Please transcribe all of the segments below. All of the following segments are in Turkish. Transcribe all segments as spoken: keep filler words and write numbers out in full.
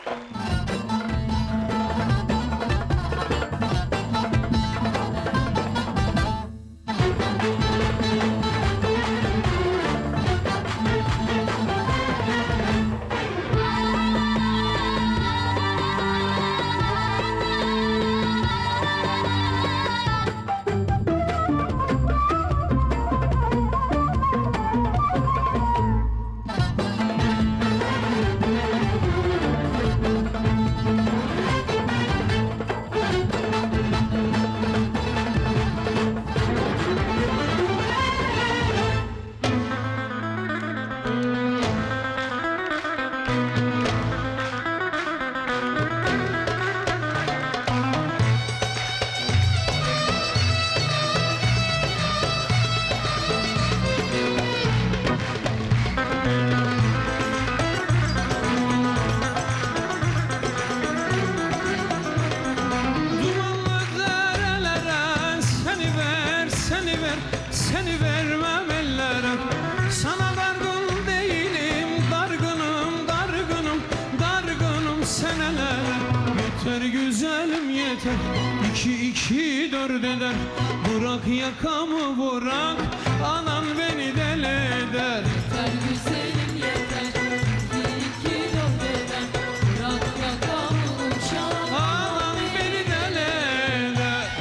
İki iki dört eder, bırak yakamı bırak, anan beni deli eder. Yeter güzelim yeter, iki iki dört eder, bırak yakamı uçak, anan beni deli eder.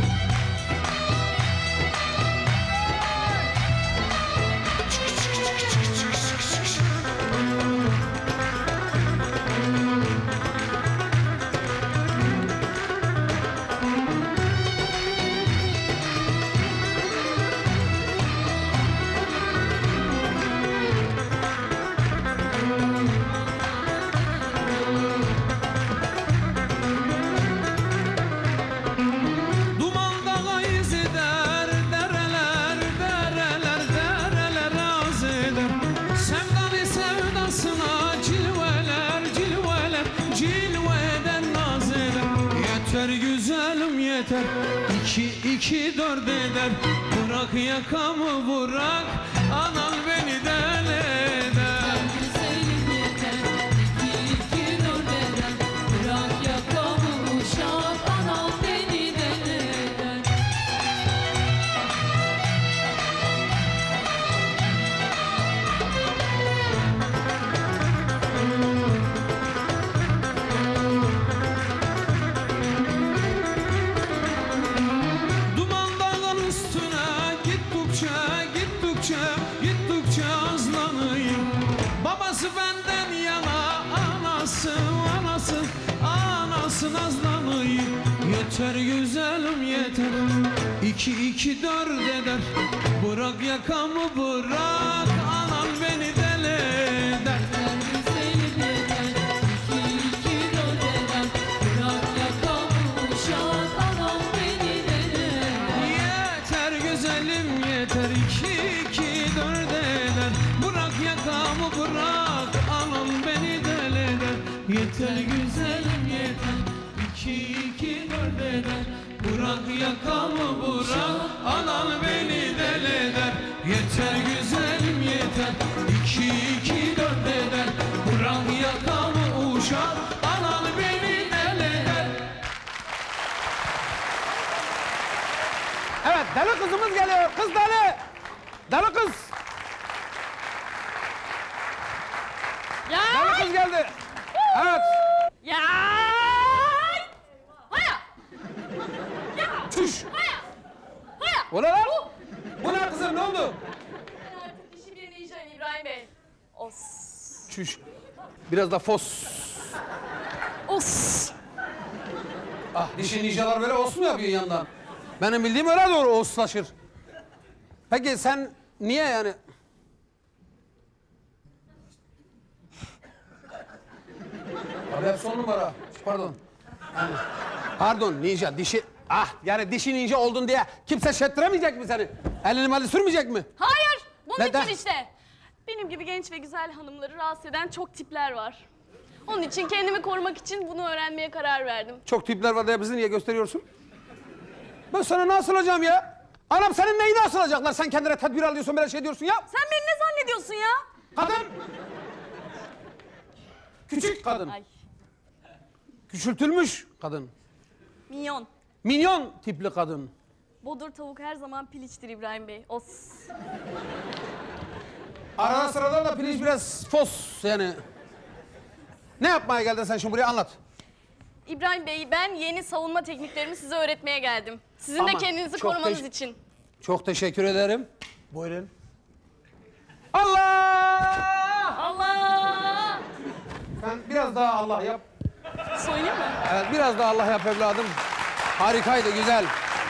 Güzelim yeter, iki iki dört eder, bırak yakamı bırak, anan beni deli eder. Güzelim yeter, iki iki dört eder, bırak yakamı uçak, anam beni deli eder. Gittikçe azlanayım. Babası benden yana, anası, anası, anası nazlanayım. Yeter güzelim yeter, iki iki dört eder, bırak yakamı bırak, anan beni deli eder. Yeter güzelim yeter, iki iki dört eder, bırak yakamı uçak, anam beni deli eder. Yeter güzelim yeter, iki iki dört eder, bırak yakamı bırak, anan beni deli eder. Yeter güzelim yeter, iki iki dört eder, bırak yakamı bırak, anan beni deli eder. Yeter güzelim yeter, iki iki dört eder, bırak yakamı uşak, anan beni deli eder. Evet, deli kızımız geliyor. Kız deli. Deli kız. Ya. Deli kız geldi. Evet. Ya. Haya. Ya. Çüş. Haya. Haya. O ne lan? Bu ne kızım, ne oldu? Ben artık dişi birini yiyeceğim İbrahim Bey. Os. Çüş. Biraz da fos. Os. Ah, dişi ninjalar böyle os mu yapıyor yandan? Benim bildiğim öyle doğru oslaşır. Peki sen niye yani? Abi hep son numara. Pardon. Yani, pardon ninja dişi. Ah yani dişi ninja oldun diye kimse şettiremeyecek mi seni? Elini mali sürmeyecek mi? Hayır. Bunun Neden? için işte. Benim gibi genç ve güzel hanımları rahatsız eden çok tipler var. Onun için kendimi korumak için bunu öğrenmeye karar verdim. Çok tipler var diye bizi niye gösteriyorsun? Ben sana nasıl alacağım ya? Anam senin neyini asılacaklar? Sen kendine tedbir alıyorsun, böyle şey diyorsun ya. Sen beni ne zannediyorsun ya? Kadın! Küçük kadın. Ay. Küçültülmüş kadın. Minyon. Minyon tipli kadın. Bodur tavuk her zaman piliçtir İbrahim Bey. Os. Arada sırada da pirinç biraz fos yani. Ne yapmaya geldin sen şimdi buraya anlat. İbrahim Bey, ben yeni savunma tekniklerimi size öğretmeye geldim. Sizin Aman, de kendinizi çok korumanız teş- için. Çok teşekkür ederim. Buyurun. Allah! Allah! Sen biraz daha Allah yap. Söyleyeyim mi? Evet, biraz daha Allah yap evladım. Harikaydı, güzel.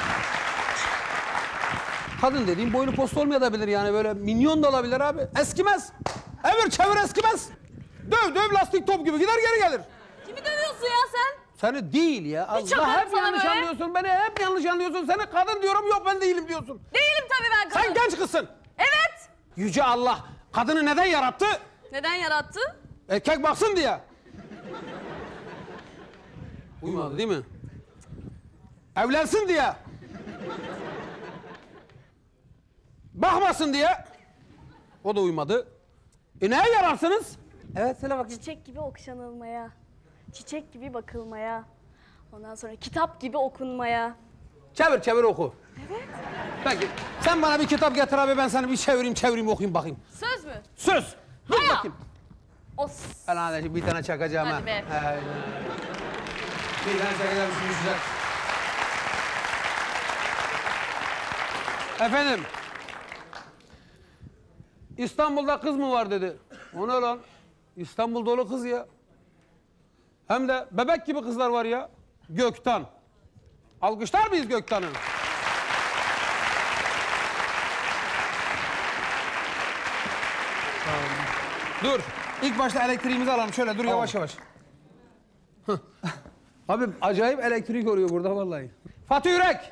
Kadın dediğim boynu posta olmayabilir yani böyle minyon da olabilir abi. Eskimez. Evir çevir eskimez. Döv döv lastik top gibi gider geri gelir. Kimi dövüyorsun ya sen? Seni değil ya. Allah çakarım hep sana yanlış böyle. anlıyorsun. Beni hep yanlış anlıyorsun. Seni kadın diyorum yok ben değilim diyorsun. Değilim tabii ben kadın. Sen genç kızsın. Evet. Yüce Allah kadını neden yarattı? Neden yarattı? Erkek baksın diye. Uymadı değil mi? Evlensin diye. Bakmasın diye. O da uymadı. E neye yararsınız? Evet söyle bakayım. Çiçek gibi okşanılmaya. Çiçek gibi bakılmaya. Ondan sonra kitap gibi okunmaya. Çevir çevir oku. Evet. Peki sen bana bir kitap getir abi ben seni bir çevireyim çevireyim okuyayım bakayım. Söz mü? Söz. Dur Haya. bakayım. Os. Ben hadi bir tane çakacağım Hadi ha. be. Aynen. Bir tane çakacağım şimdi sıcak. Efendim. İstanbul'da kız mı var dedi. O ne lan? İstanbul dolu kız ya. Hem de bebek gibi kızlar var ya. Gökten. Alkışlar mıyız Gökten'i? Dur. İlk başta elektriğimizi alalım. Şöyle dur yavaş yavaş. Hıh. Abi acayip elektrik oluyor burada vallahi. Fatih Yürek.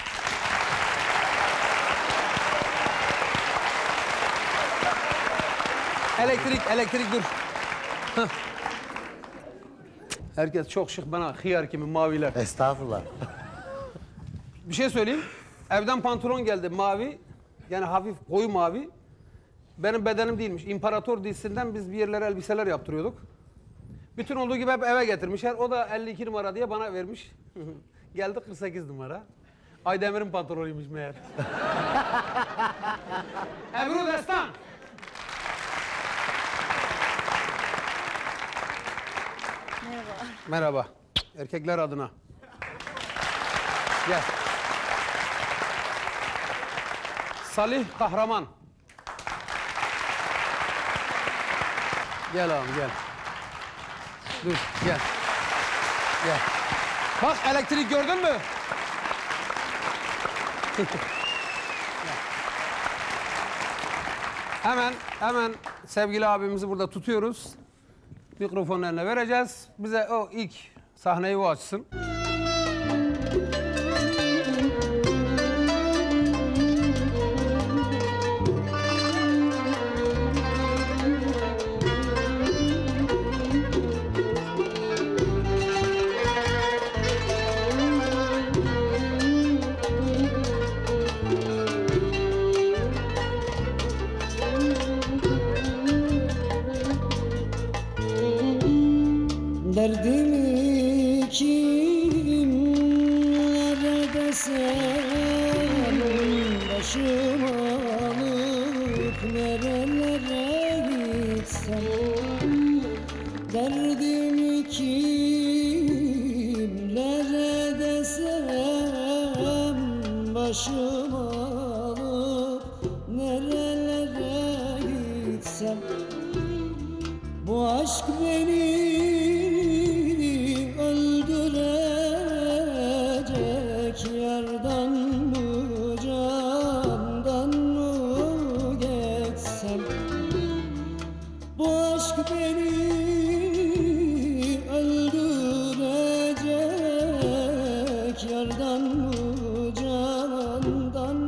Elektrik, elektrik dur. Hıh. Herkes çok şık bana hıyar kimi maviler. Estağfurullah. Bir şey söyleyeyim. Evden pantolon geldi mavi. Yani hafif koyu mavi. Benim bedenim değilmiş. İmparator dizisinden biz bir yerlere elbiseler yaptırıyorduk. Bütün olduğu gibi hep eve getirmişler. O da elli iki numara diye bana vermiş. Geldi kırk sekiz numara. Aydemir'in pantolonuymuş meğer. Ebru Destan. Merhaba. Merhaba. Erkekler adına. Gel. Salih Kahraman. Gel abi gel. Dur gel. Gel. Bak elektrik gördün mü? Hemen hemen sevgili abimizi burada tutuyoruz. Mikrofonun eline vereceğiz. Bize o ilk sahneyi o açsın. Derdimi kimlere desem, başıma alıp nerelere gitsem. Derdimi kimlere desem, başıma alıp nerelere gitsem. Bu aşk beni öldürecek, yardan mı candan mı geçsem. Bu aşk beni öldürecek, yardan mı candan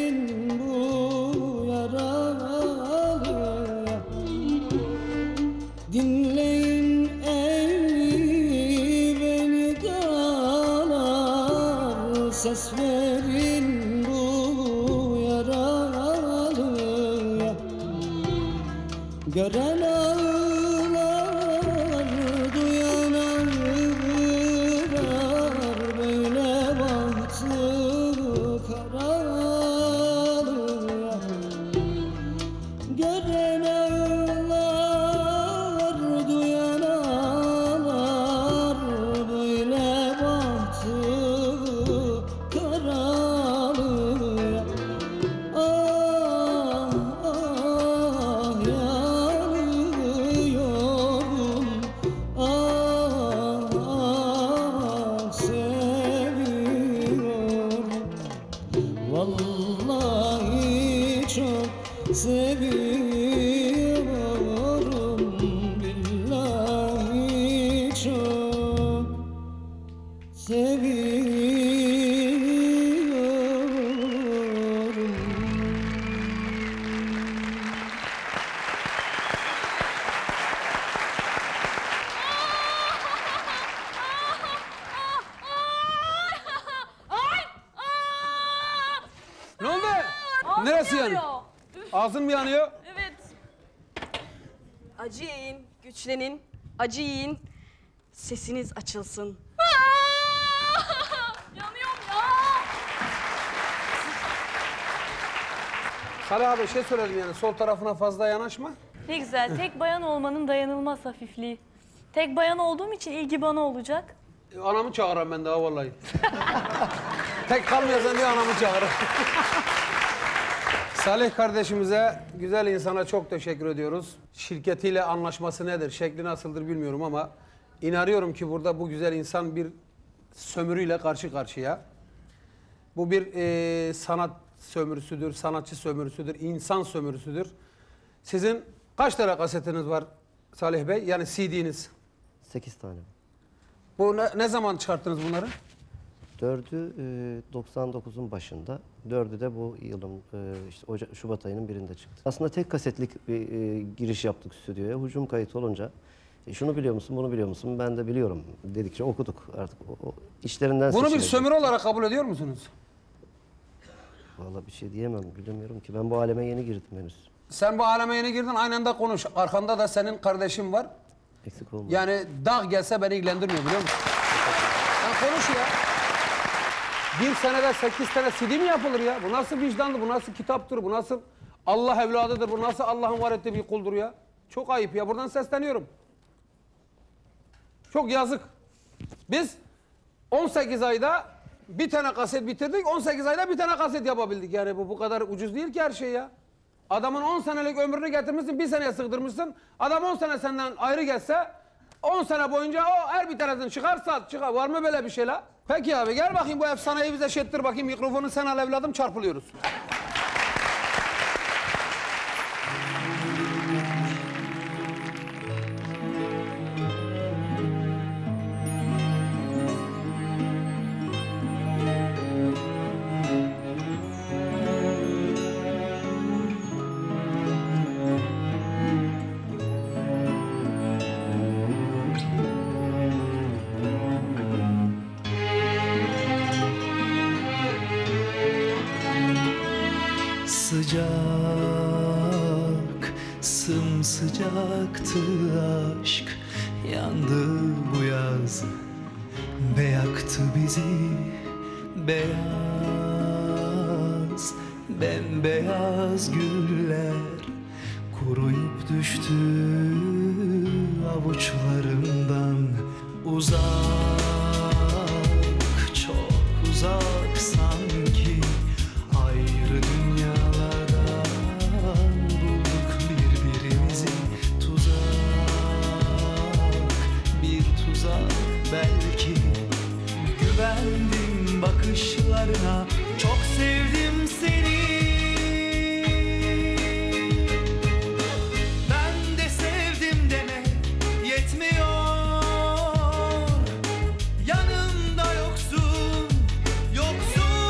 verin bu yaralıya. Dinleyin ey beni dağlar, ses verin bu yaralıya. Gören ağlar, duyan ağlar, böyle bahtı karalıya. Gören ağlar, duyan ağlar, böyle bahtı karalıya. Ah ah yanıyorum, ah ah seviyorum. Vallahi çok seviyorum, billahi çok seviyorum. Ay! Aa! Ne oldu? Ağzım Neresi yanıyor. yanıyor? Ağzın mı yanıyor? Evet. Acı yiyin, güçlenin, acı yiyin, sesiniz açılsın. Aa! Yanıyorum ya. Salih abi şey söyledim yani sol tarafına fazla yanaşma. Ne güzel. Tek bayan olmanın dayanılmaz hafifliği. Tek bayan olduğum için ilgi bana olacak. E, Anamı çağırırım ben daha vallahi. Tek kalmayasın diye anamı çağırırım. Salih kardeşimize, güzel insana çok teşekkür ediyoruz. Şirketiyle anlaşması nedir, şekli nasıldır bilmiyorum ama inanıyorum ki burada bu güzel insan bir sömürüyle karşı karşıya. Bu bir e, sanat sömürüsüdür, sanatçı sömürüsüdür, insan sömürüsüdür. Sizin kaç tane kasetiniz var Salih Bey? Yani C D'niz. Sekiz tane. Bu ne, ne zaman çıkarttınız bunları? Dördü e, doksan dokuzun başında, dördü de bu yılın e, işte Oca- Şubat ayının birinde çıktı. Aslında tek kasetlik bir e, giriş yaptık stüdyoya. Hucum kayıt olunca e, şunu biliyor musun, bunu biliyor musun? Ben de biliyorum dedikçe okuduk artık. O, o işlerinden Bunu bir seçilecek. sömürü olarak kabul ediyor musunuz? Vallahi bir şey diyemem, bilemiyorum ki. Ben bu aleme yeni girdim henüz. Sen bu aleme yeni girdin, aynen de konuş. Arkanda da senin kardeşin var. Eksik olma. Yani dağ gelse beni ilgilendirmiyor biliyor musun? Sen konuş ya. Bir senede sekiz tane C D mi yapılır ya? Bu nasıl vicdandır, bu nasıl kitaptır, bu nasıl Allah evladıdır, bu nasıl Allah'ın var ettiği bir kuldur ya? Çok ayıp ya, buradan sesleniyorum. Çok yazık. Biz on sekiz ayda bir tane kaset bitirdik, on sekiz ayda bir tane kaset yapabildik. Yani bu bu kadar ucuz değil ki her şey ya. Adamın on senelik ömrünü getirmişsin, bir seneye sığdırmışsın. Adam on sene senden ayrı geçse, on sene boyunca o her bir tanesini çıkar sat, çıkar. Var mı böyle bir şey la? Peki abi gel bakayım bu efsaneyi bize şettir bakayım. Mikrofonu sen al evladım, çarpılıyoruz. Sıcak, sımsıcaktı aşk, yandı bu yaz ve yaktı bizi. Beyaz, bembeyaz güller kuruyup düştü avuçlarımdan. Uzak, çok uzak sanki, ayrı dünyalardan bulduk birbirimizi. Tuzak, bir tuzak belki. Güvendim bakışlarına, çok sevdim seni. Ben de sevdim demek yetmiyor. Yanımda yoksun, yoksun.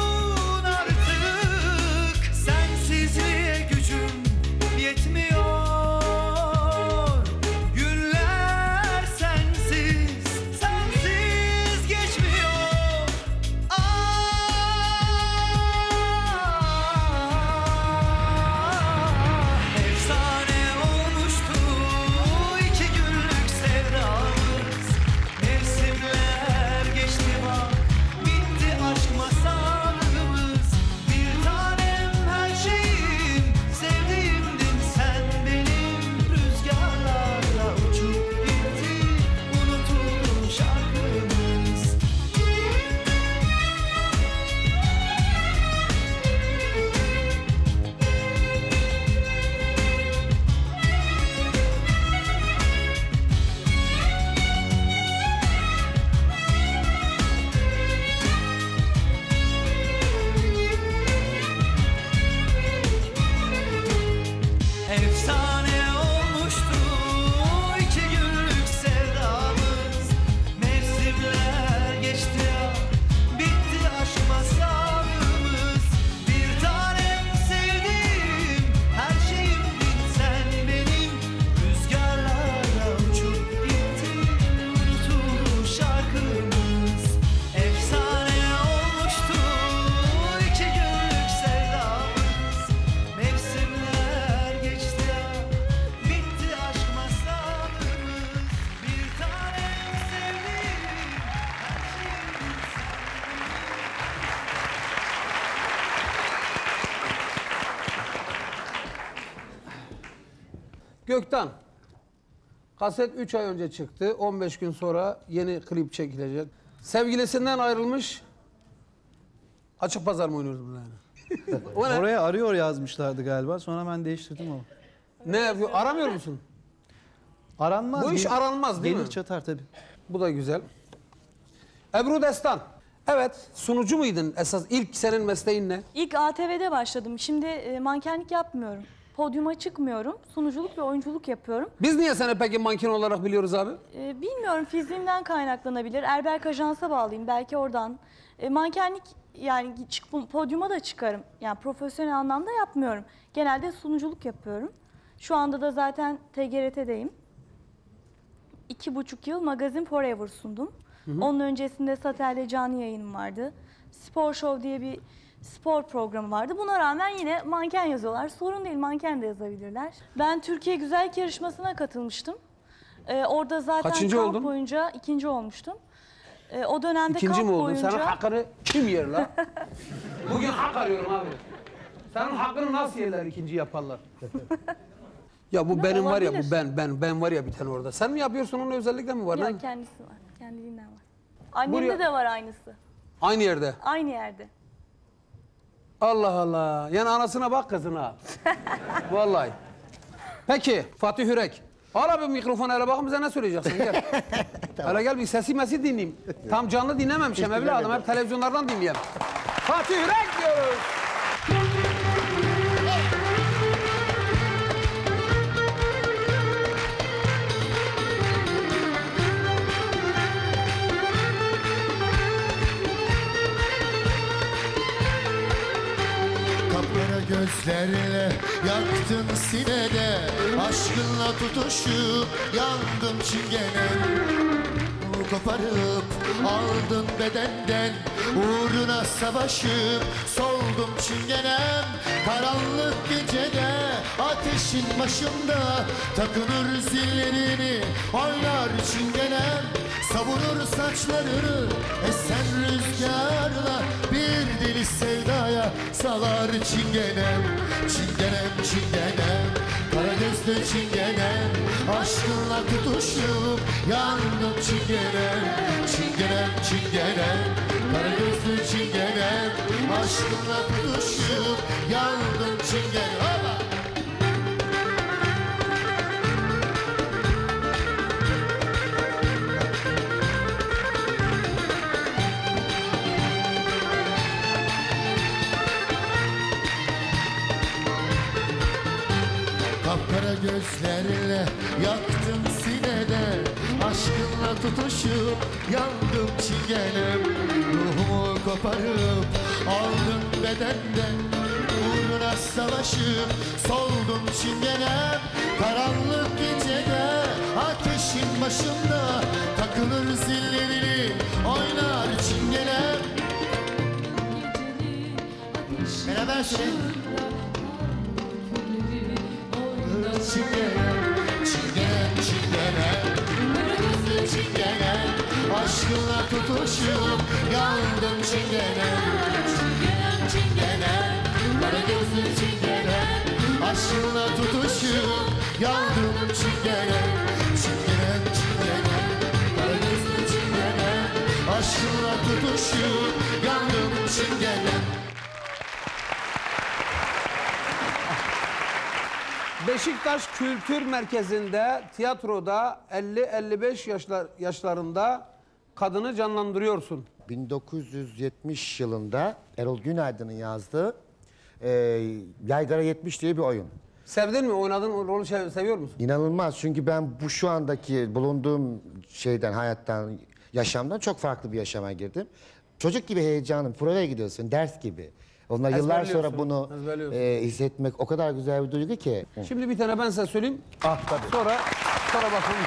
Efsane olmuştu iki günlük sevdamız. Mevsimler geçti ya, bitti aşk masalımız. Bir tanem sevdiğim, her şeyimdin sen benim. Rüzgarlarla uçup gitti, unutuldu şarkımız. Efsane olmuştu iki günlük sevdamız. Mevsimler geçti ya, bitti aşk masalımız. Bir tanem sevdiğim, her şeyimdin. Gökten. Kaset üç ay önce çıktı. on beş gün sonra yeni klip çekilecek. Sevgilisinden ayrılmış. Açık pazar mı oynuyoruz burada yani? O ne? Oraya arıyor yazmışlardı galiba. Sonra ben değiştirdim onu. Ne yapıyor? Aramıyor musun? Aranmaz. Bu iş gelir- aranmaz değil gelir mi? çatar tabii. Bu da güzel. Ebru Destan. Evet, sunucu muydun esas? İlk senin mesleğin ne? İlk A T V'de başladım. Şimdi e, mankenlik yapmıyorum. Podyuma çıkmıyorum. Sunuculuk ve oyunculuk yapıyorum. Biz niye seni peki manken olarak biliyoruz abi? E, bilmiyorum, fiziğimden kaynaklanabilir. Erberk Ajans'a bağlıyım. Belki oradan. E, mankenlik yani çık, podyuma da çıkarım. Yani profesyonel anlamda yapmıyorum. Genelde sunuculuk yapıyorum. Şu anda da zaten T G R T'deyim. İki buçuk yıl Magazin Forever sundum. Onun öncesinde Satellite canlı yayınım vardı. Spor Show diye bir spor programı vardı. Buna rağmen yine manken yazıyorlar. Sorun değil, manken de yazabilirler. Ben Türkiye Güzellik Yarışması'na katılmıştım. Ee, orada zaten Kaçıncı kamp oldun? boyunca ikinci olmuştum. Ee, o dönemde İkinci kamp mi oldun? boyunca... Senin hakkını kim yer la? Bugün hak arıyorum abi. Senin hakkını nasıl yerler ikinci yaparlar? Ya bu Ne benim var ya, bu olabilir? ben, ben, ben var ya bir tane orada. Sen mi yapıyorsun, onun özellikle mi var? Ya lan? kendisi var. Kendiliğinden var. Annemde Buraya- de var aynısı. Aynı yerde. Aynı yerde. Allah Allah. Yani anasına bak kızına. Vallahi. Peki Fatih Hürek. Al abi mikrofonu, hele bakın bize ne söyleyeceksin, gel. Hele gel bir sesi mesi dinleyeyim. Tam canlı dinlememişim evladım, hep televizyonlardan dinleyeyim. Fatih Hürek diyoruz. Kapkara gözlerle yaktın sinede, aşkınla tutuşup yandım çingenem. Koparıp aldın bedenden, uğruna savaşıp soldum çingenem. Karanlık gecede ateşin başında takınır zillerini oynar çingenem. Savunur saçlarını esen rüzgarla, bir deli sevdaya salar çingenem. Çingenem çingenem, kara gözlü çingenem, aşkınla tutuşup yandım çingenem. Çingenem çingenem, kara gözlü çingenem, aşkınla tutuşup yandım çingenem. Hopa! Kapkara gözlerle yaktım sinede, aşkınla tutuşup yandım çingenem. Ruhumu koparıp aldım bedenden, uğruna savaşıp soldum çingenem. Karanlık gecede ateşin başında takılır zillerini oynar çingenem. Beraber söyleyin. Çingenem, çingenem, çingenem, çingenem, aşkınla tutuşup yandım çingenem. Çingenem, çingenem, kara gözlü çingenem, aşkınla tutuşup yandım çingenem. Çingenem, çingenem, kara gözlü çingenem, aşkınla tutuşup yandım çingenem. Beşiktaş Kültür Merkezi'nde tiyatroda elli elli beş yaşlar, yaşlarında kadını canlandırıyorsun. bin dokuz yüz yetmiş yılında Erol Günaydın'ın yazdığı e, Yaygara yetmiş diye bir oyun. Sevdin mi? Oynadığın rolü sev- seviyor musun? İnanılmaz çünkü ben bu şu andaki bulunduğum şeyden, hayattan, yaşamdan çok farklı bir yaşama girdim. Çocuk gibi heyecanım, provaya gidiyorsun, ders gibi. Onlar yıllar sonra bunu ezberliyorsun. e, hissetmek o kadar güzel bir duygu ki. Şimdi bir tane ben size söyleyeyim. Ah tabii. Sonra sonra bakalım.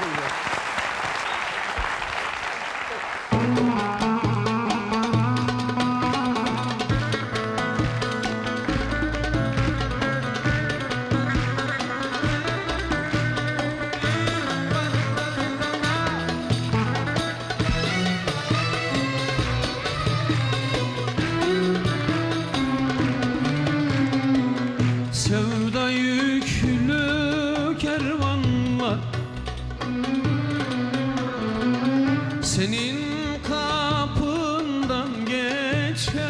Sevda yüklü kervanlar senin kapından geçer.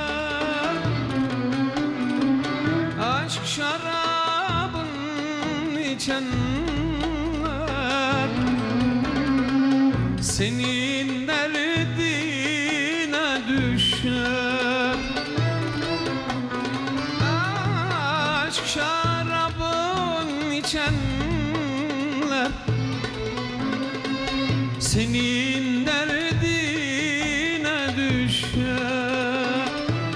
Aşk şarabın içenler senin derdine düşer. Aşk şarabın içenler senin derdine düşer.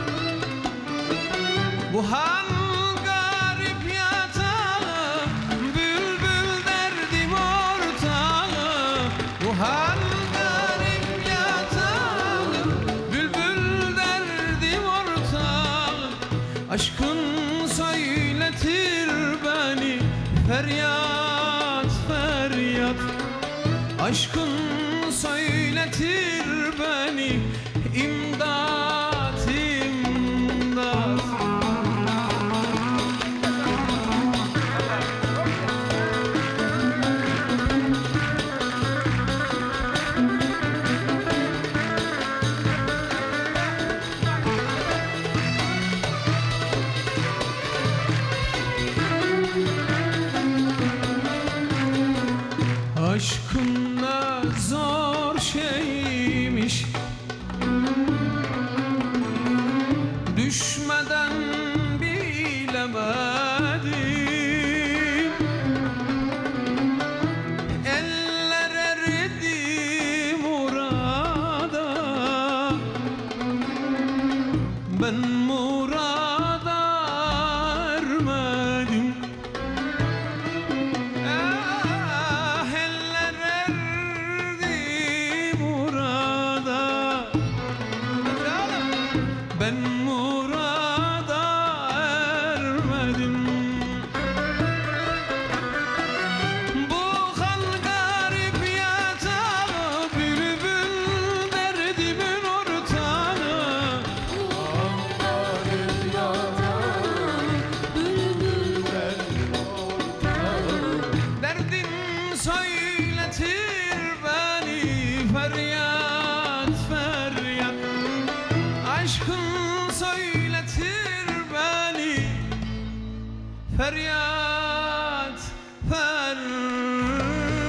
Bu hal garip yatağı, bülbül derdim ortağı. Bu hal garip yatağı, bülbül derdim ortağı. Aşkın söyletir beni feryat feryat. Aşkın söyletir beni imdat imdat. Aşkın ne zor şeymiş, düşmeden bilemedim. Eller erdi murada, ben murada ermedim. Ah, eller erdi murada, ben murada ermedim. Bu hal garip yatağı, bülbül derdimin ortağı. Derdin söyletir beni feryat feryat. Aşkın söyletir beni feryat feryat.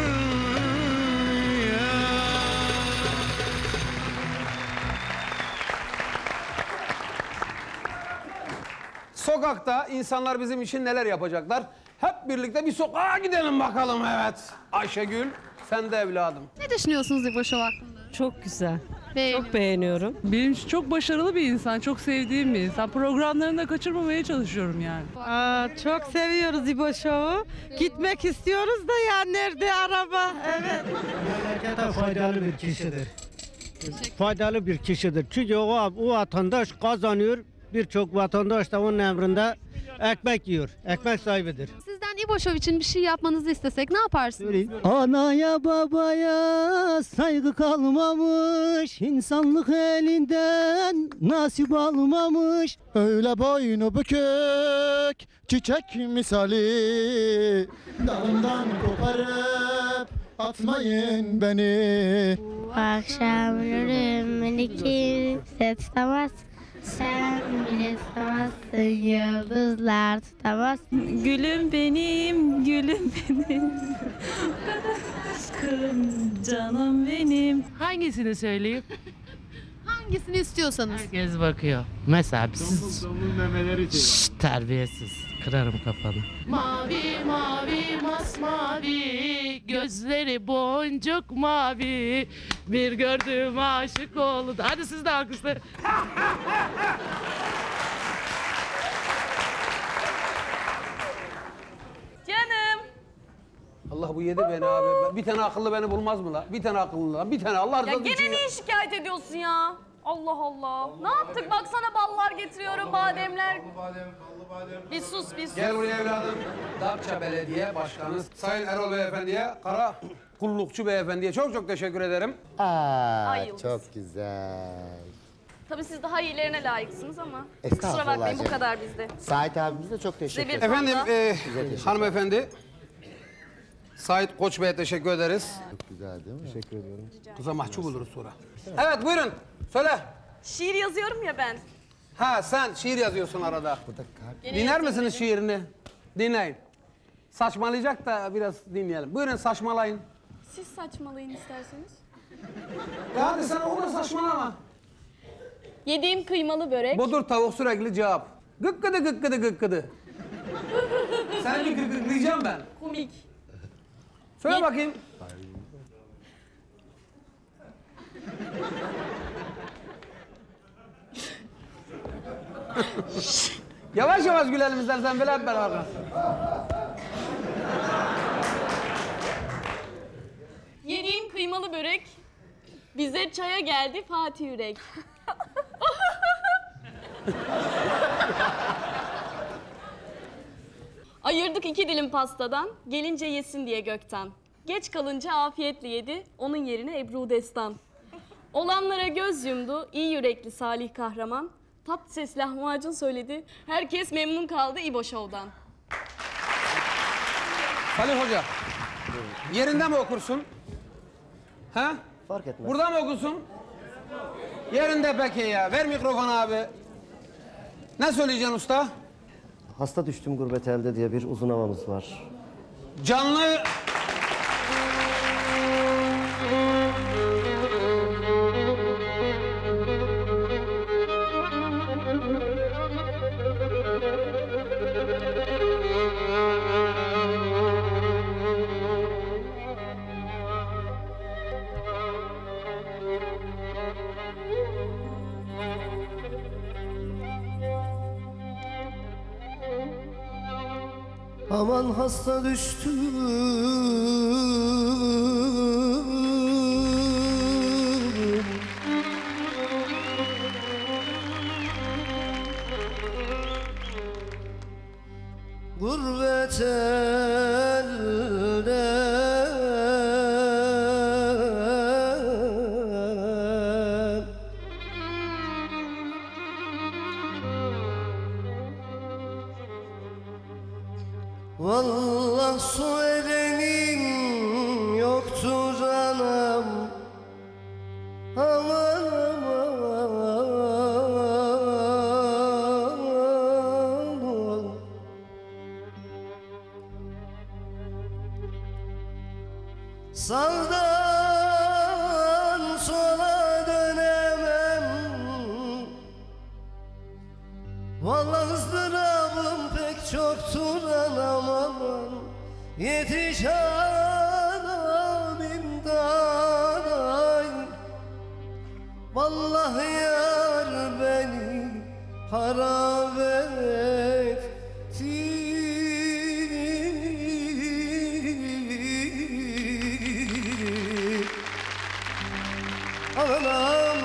Sokakta insanlar bizim için neler yapacaklar? Hep birlikte bir sokağa gidelim bakalım, evet. Ayşegül, sen de evladım. Ne düşünüyorsunuz İbo Show hakkında? Çok güzel. Beğeniyorum. Çok beğeniyorum. Benim için çok başarılı bir insan, çok sevdiğim bir insan. Programlarını da kaçırmamaya çalışıyorum yani. Aa, çok seviyoruz İbo Show'u. Gitmek istiyoruz da ya nerede araba? Evet. Memlekete faydalı bir kişidir. Faydalı bir kişidir. Çünkü o, o vatandaş kazanıyor. Birçok vatandaş da onun emrinde ekmek yiyor. Ekmek sahibidir. Sizden İbo Show için bir şey yapmanızı istesek ne yaparsınız? Anaya babaya saygı kalmamış, insanlık elinden nasip almamış. Öyle boynu bükük çiçek misali, dalından koparıp atmayın beni. Bu akşam ölümünü kimse tutamaz. Sen bile tutamazsın, yıldızlar tutamaz. Gülüm benim, gülüm benim. Aşkım, canım benim. Hangisini söyleyeyim? Hangisini istiyorsanız. Herkes bakıyor. Mesela siz... Şşş, terbiyesiz. kırarım kafanı. Mavi mavi masmavi, gözleri boncuk mavi. Bir gördüğüm aşık oldu. Hadi siz de alkışlayın. Canım. Allah bu yedi beni abi. Bir tane akıllı beni bulmaz mı la? Bir tane akıllı la. Bir tane Allah Ya rızası için. gene niye şikayet ediyorsun ya? Allah Allah. Ne yaptık? Baksana ballar getiriyorum, bademler. Bir sus, bir sus. Gel buraya evladım. Datça Belediye Başkanı Sayın Erol Beyefendi'ye, Kara Kullukçu Beyefendi'ye çok çok teşekkür ederim. Aa, Ay Yıldız. çok güzel. Tabii siz daha iyilerine layıksınız ama. Estağfurullah Kusura bakmayın bu canım. kadar bizde. Sait abimize de çok Size teşekkür bir ederim. Efendim, konuda- e, Size teşekkür hanımefendi. Sait Koç Bey'e teşekkür ederiz. Çok güzel değil mi? Teşekkür ediyorum. Kıza mahcup oluruz sonra. Evet buyurun. Söyle. Şiir yazıyorum ya ben. Ha sen şiir yazıyorsun arada. Gene Dinler yazıyorum misiniz dedim. şiirini? Dinleyin. Saçmalayacak da biraz dinleyelim. Buyurun saçmalayın. Siz saçmalayın isterseniz. Ya hadi sen ona saçmalama. Yediğim kıymalı börek. Budur tavuk sürekli cevap. Gıkkıdı gıkkıdı gıkkıdı. Seni bir gıkkıklayacağım ben. Komik. Söyle bakayım. Yavaş yavaş gülelim istersen böyle hep beraber. Yediğim kıymalı börek. Bize çaya geldi Fatih Yürek. Ayırdık iki dilim pastadan, gelince yesin diye gökten. Geç kalınca afiyetle yedi, onun yerine Ebru Destan. Olanlara göz yumdu, iyi yürekli Salih kahraman. Tat sesli lahmacun söyledi, herkes memnun kaldı İbo Show'dan. Salih Hoca, yerinde mi okursun? Ha? Fark etmez. Burada mı okursun? Yerinde peki ya. Ver mikrofonu abi. Ne söyleyeceksin usta? Hasta düştüm gurbet elde diye bir uzun havamız var. Canlı... Aman hasta düştüm gurbet elde Vallahi su edenim yoktur anam Aman aman Sağdan sola dönemem Vallahi ızdırabım pek çoktur anam aman Yetiş anam imdaday Vallahi yar beni harap etti Anam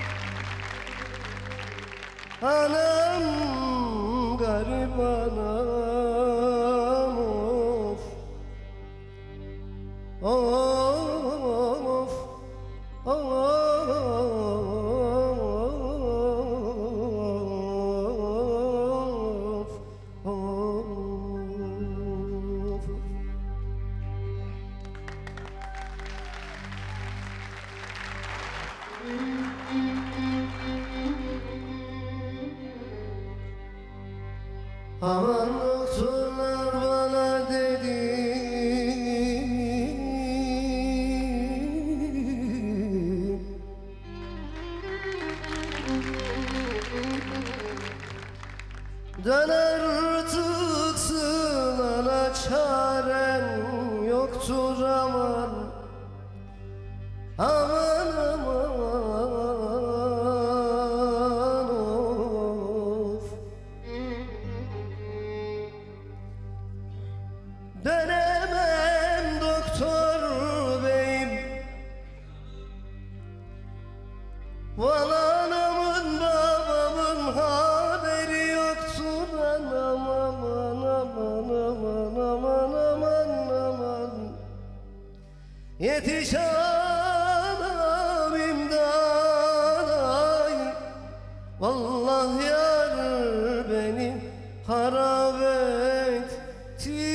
Anam garip anam of Of Of Of Aman doktorlar bana dedi Dön artık çaren yoktur aman. Aman aman of. Dönemem doktor beyim. Valla anamın babamın haberi yoktur anam. Aman aman aman aman aman aman. Yetiş anam imdaday. Vallahi yar beni harap etti.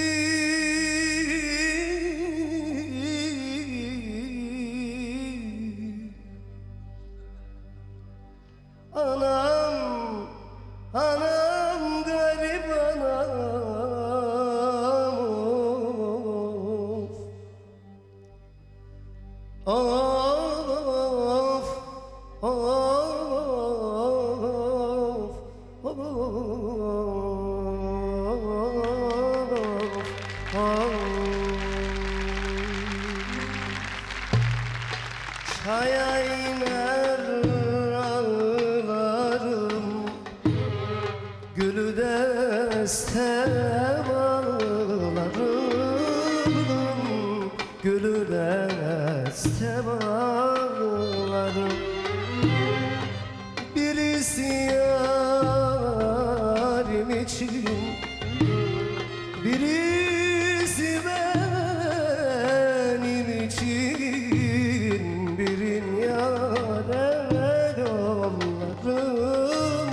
Anam, anam garip anam of. Of, of, of, of. Çaya iner ağlarım, gülü deste bağlarım, gülü deste bağlarım. Birisi yarim için, birisi benim için, birin yâre yollarım,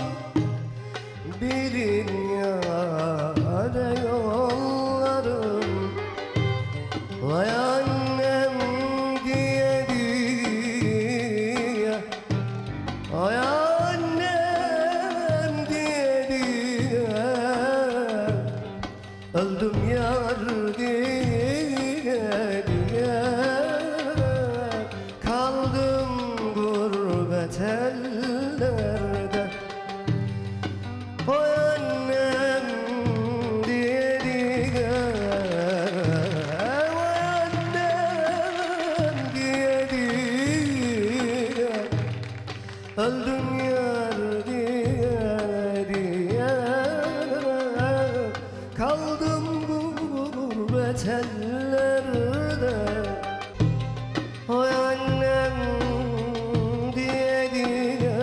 birin yâre yollarım. Vay annem diye diye, vay annem diye diye, öldüm yar diye diye, kaldım gurbet ellerde. Vay annem diye diye, vay annem diye diye, öldüm yar diye diye, kaldım gurbet ellerde. Oy annem diye diye,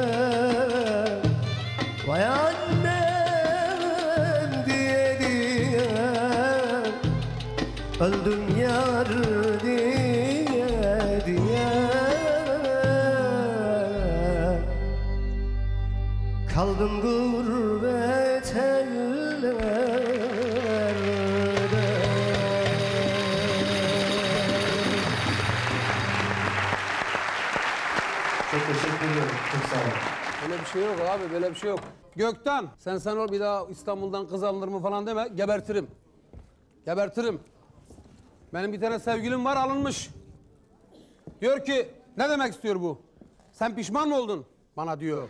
vay annem diye diye, öldüm yar diye diye, kaldım gurbet ellerde. Çok teşekkür ederim. Çok sağ olun. Böyle bir şey yok abi, böyle bir şey yok. Gökten, sen sen ol bir daha İstanbul'dan kız alınır mı falan deme, gebertirim. Gebertirim. Benim bir tane sevgilim var, alınmış. Diyor ki, ne demek istiyor bu? Sen pişman mı oldun? Bana diyor.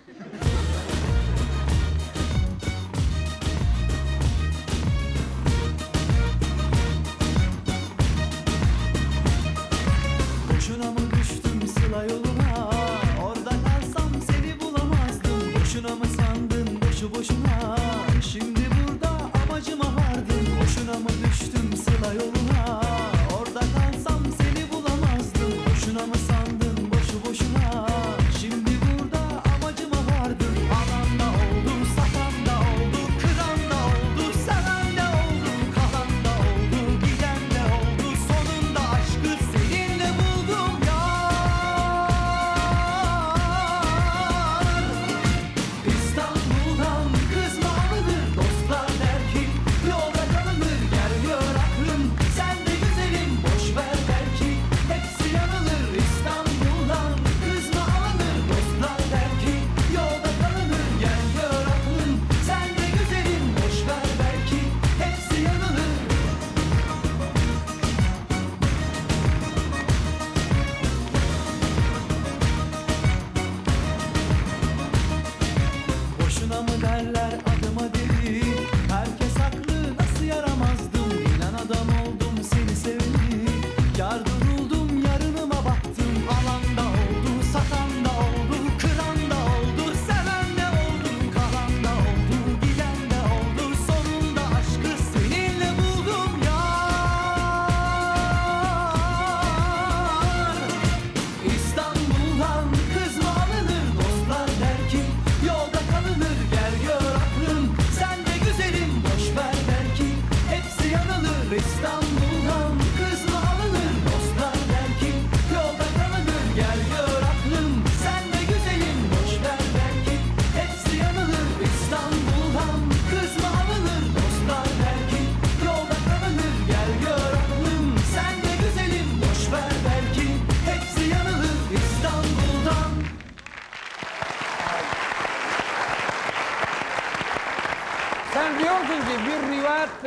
Boşuna mı düştüm sıla yoluna? Orada kalsam seni bulamazdım. Boşuna mı sandın boşu boşuna? Şimdi burada amacıma vardım. Boşuna mı düştüm sıla yoluna? Orada kalsam seni bulamazdım. Boşuna mı sandın boşu boşuna? Şimdi burada amacıma vardım. Alan da oldu, satan da oldu, kıran da oldu, seven de oldu, kalan da oldu, giden de oldu. Sonunda aşkı seninle buldum ya. İstanbul'dan kız mı alınır? Dostlar der ki yolda kalınır. Gelmiyor aklım sen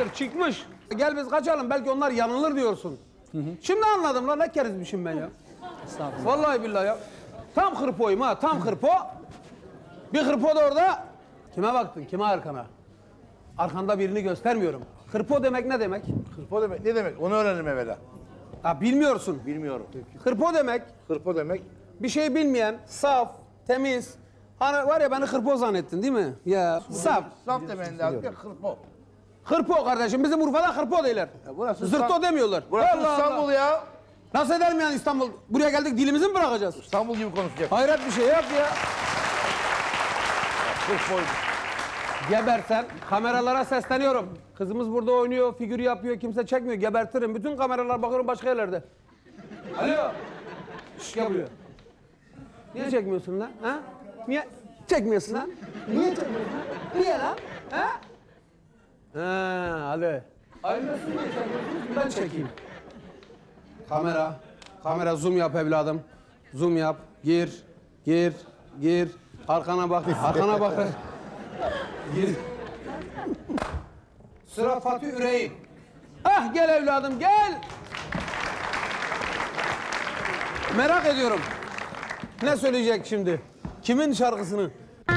çıkmıştır, çıkmış. Gel biz kaçalım, belki onlar yanılır diyorsun. Hı hı. Şimdi anladım lan, ne kerizmişim ben ya. Vallahi billahi ya. Tam hırpoyum ha, tam hırpo. Bir hırpo da orada. Kime baktın, kime arkana? Arkanda birini göstermiyorum. Hırpo demek ne demek? Hırpo demek ne demek? Onu öğrenelim evvela. Ha, bilmiyorsun. Bilmiyorum. Hırpo demek. Hırpo demek. Bir şey bilmeyen, saf, temiz. Hani var ya, beni hırpo zannettin değil mi? Ya saf. Saf demeyin lazım ya, hırpo. Hırpo kardeşim, bizim Urfa'da hırpo değiller. Zırto demiyorlar. Burası Allah İstanbul Allah. ya. Nasıl ederim yani İstanbul? Buraya geldik, dilimizi mi bırakacağız? İstanbul gibi konuşacak. Hayret bir şey yap ya. Gebersen, kameralara sesleniyorum. Kızımız burada oynuyor, figür yapıyor, kimse çekmiyor. Gebertirim. Bütün kameralar bakıyorum başka yerlerde. Alo. Şş, gel buraya. Niye çekmiyorsun lan? Ha? Niye çekmiyorsun lan? Niye çekmiyorsun lan? Niye lan? Ha? Ha, hadi. Ayrılıyorsun, niye çekmiyorsun? Ben çekeyim. Kamera. Kamera zoom yap evladım. Zoom yap. Gir. Gir. Gir. Arkana bak. Arkana bak. Gir. Sıra Fatih Üreyi. Ah, gel evladım gel. Merak ediyorum. Ne söyleyecek şimdi? Kimin şarkısını?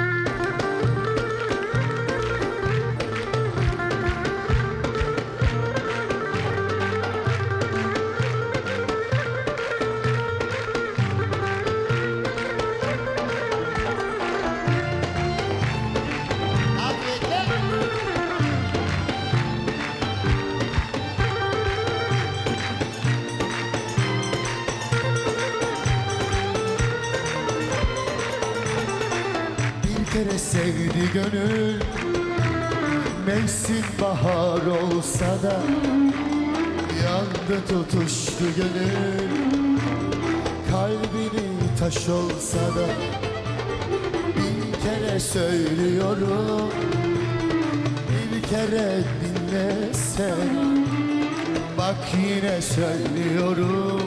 kere sevdi gönül, mevsim bahar olsa da yandı tutuştu gönül. Kalbini taş olsa da bir kere söylüyorum, bir kere dinle sen. Bak yine söylüyorum,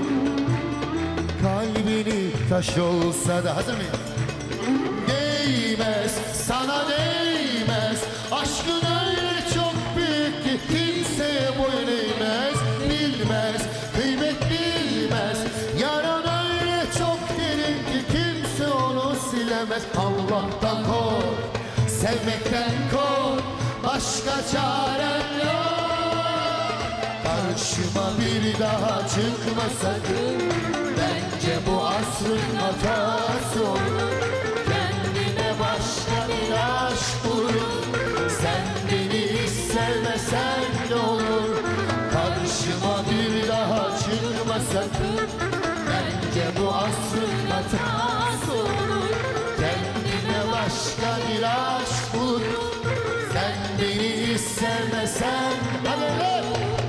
kalbini taş olsa da. Hazır mıyım? Değmez, sana değmez, aşkın öyle çok büyük ki kimseye boyun eğmez. Bilmez, kıymet bilmez, yaran öyle çok derin ki kimse onu silemez. Allah'tan kork, sevmekten kork, başka çaren yok. Karşıma bir daha çıkma sakın, bence bu asrın hatası olur. Kendine başka bir aşk bul, sen beni hiç sevmesen ne olur. Karşıma bir daha çıkma sakın, bence bu asrın hatası olur. Kendine başka bir aşk bul, sen beni hiç sevmesen. Hadi lan!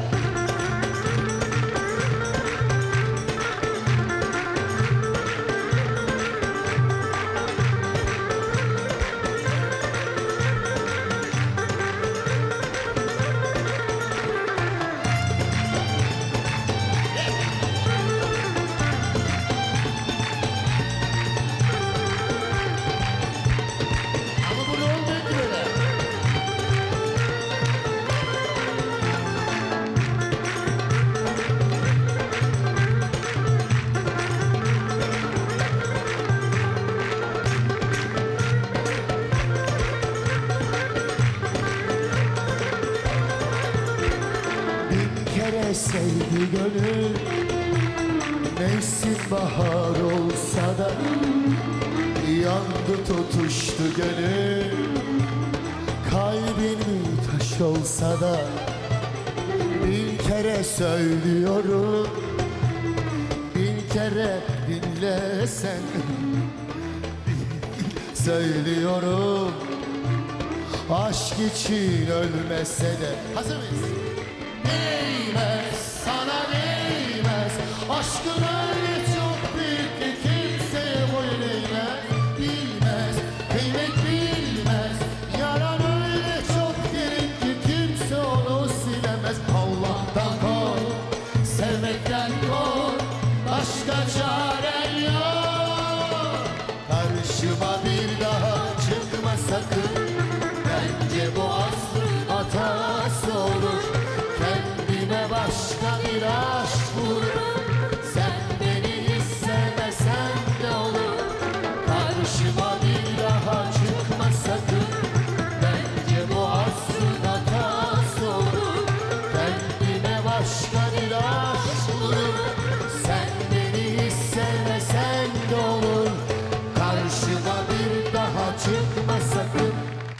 Sevdi gönül, mevsim bahar olsa da yandı tutuştu gönül. Kalbin taş olsa da bir kere söylüyorum, bir kere dinlesen. Söylüyorum, aşk için ölmese de. Hazır mıyız? Değmez, sana değmez, aşkın öyle çok büyük ki kimseye boyun eğmez. Bilmez, kıymet bilmez, yaran öyle çok derin ki kimse onu silemez. Allah'tan kork, sevmekten kork, başka çaren yok. Karşıma bir daha çıkma sakın, bence bu asrın hatası olur. başka bir aşk bulurum. Sen beni hiç sevmesen de olur. Karşıma bir daha çıkma sakın.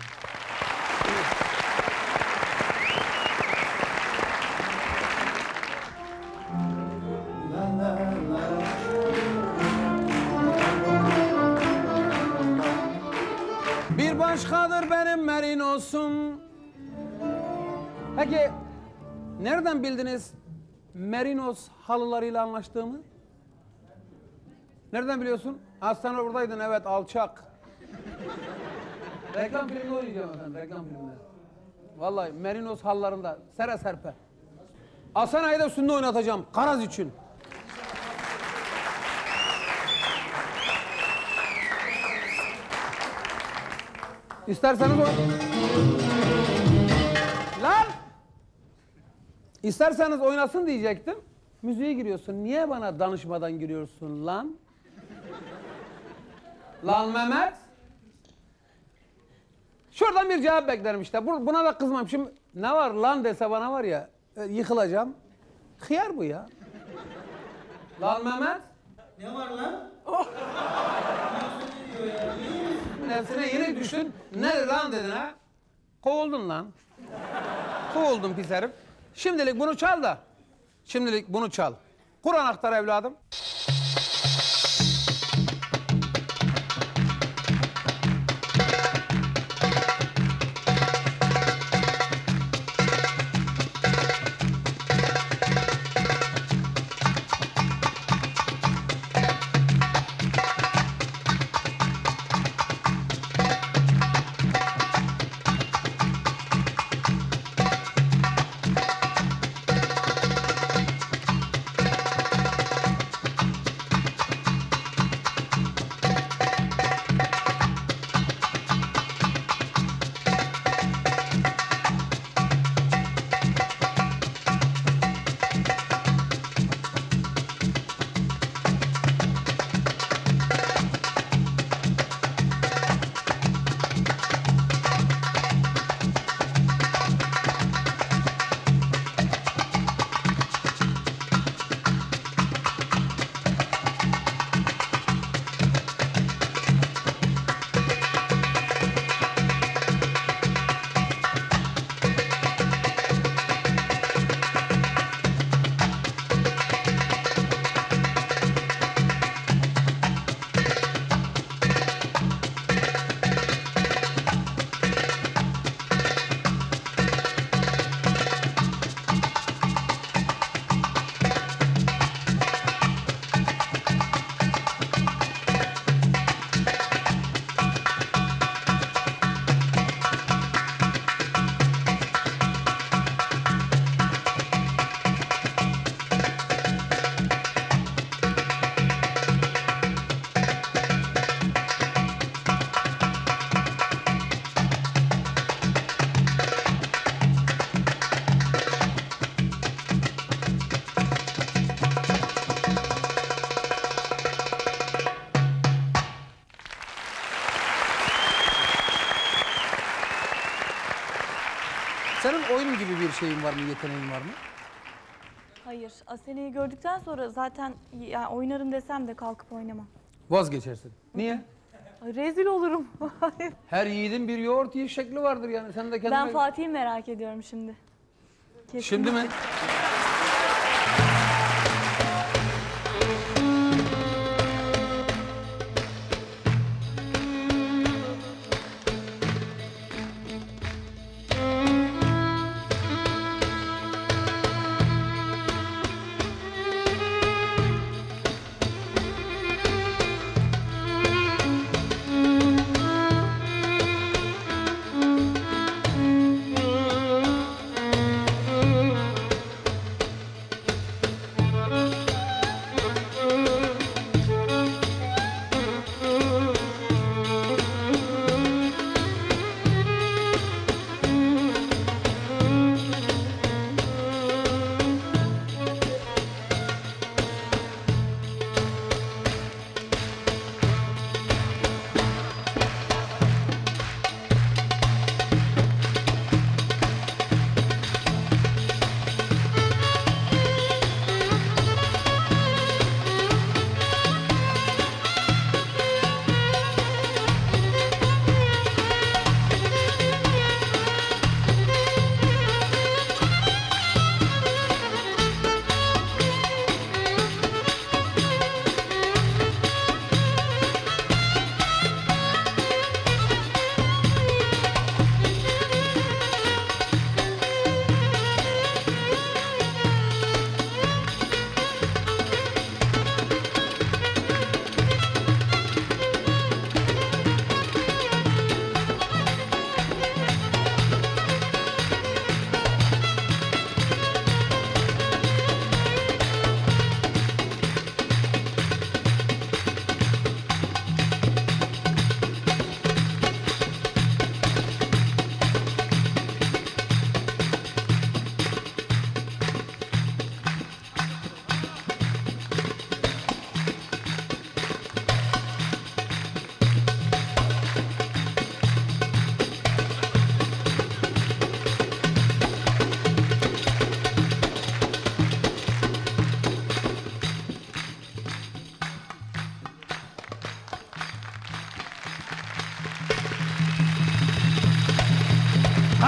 Bir başkadır benim merinosum. Peki nereden bildiniz merinos halılarıyla anlaştığımı? Nereden biliyorsun? Ha sen oradaydın, evet, alçak. Reklam filminde oynayacağım efendim, reklam filminde. Vallahi merinos halılarında sere serpe. Asena'yı da üstünde oynatacağım, Karaz için. İsterseniz o... Lan! İsterseniz oynasın diyecektim. Müziğe giriyorsun. Niye bana danışmadan giriyorsun lan? Lan Mehmet. Şuradan bir cevap beklerim işte. Buna da kızmam. Şimdi ne var lan dese bana var ya, yıkılacağım. Hıyar bu ya. Lan Mehmet. Ne var lan? Oh. Nefsine yeni düştün. Ne lan dedin ha? Kovuldun lan. Kovuldun pis herif. Şimdilik bunu çal da. Şimdilik bunu çal. Kur anahtarı evladım. Senin oyun gibi bir şeyin var mı, yeteneğin var mı? Hayır, Asena'yı gördükten sonra zaten yani oynarım desem de kalkıp oynamam. Vazgeçersin. Niye? Ay, rezil olurum. Her yiğidin bir yoğurt yiyiş şekli vardır yani. Sen de kendine... Ben Fatih'i merak ediyorum şimdi. Kesin. Şimdi mi?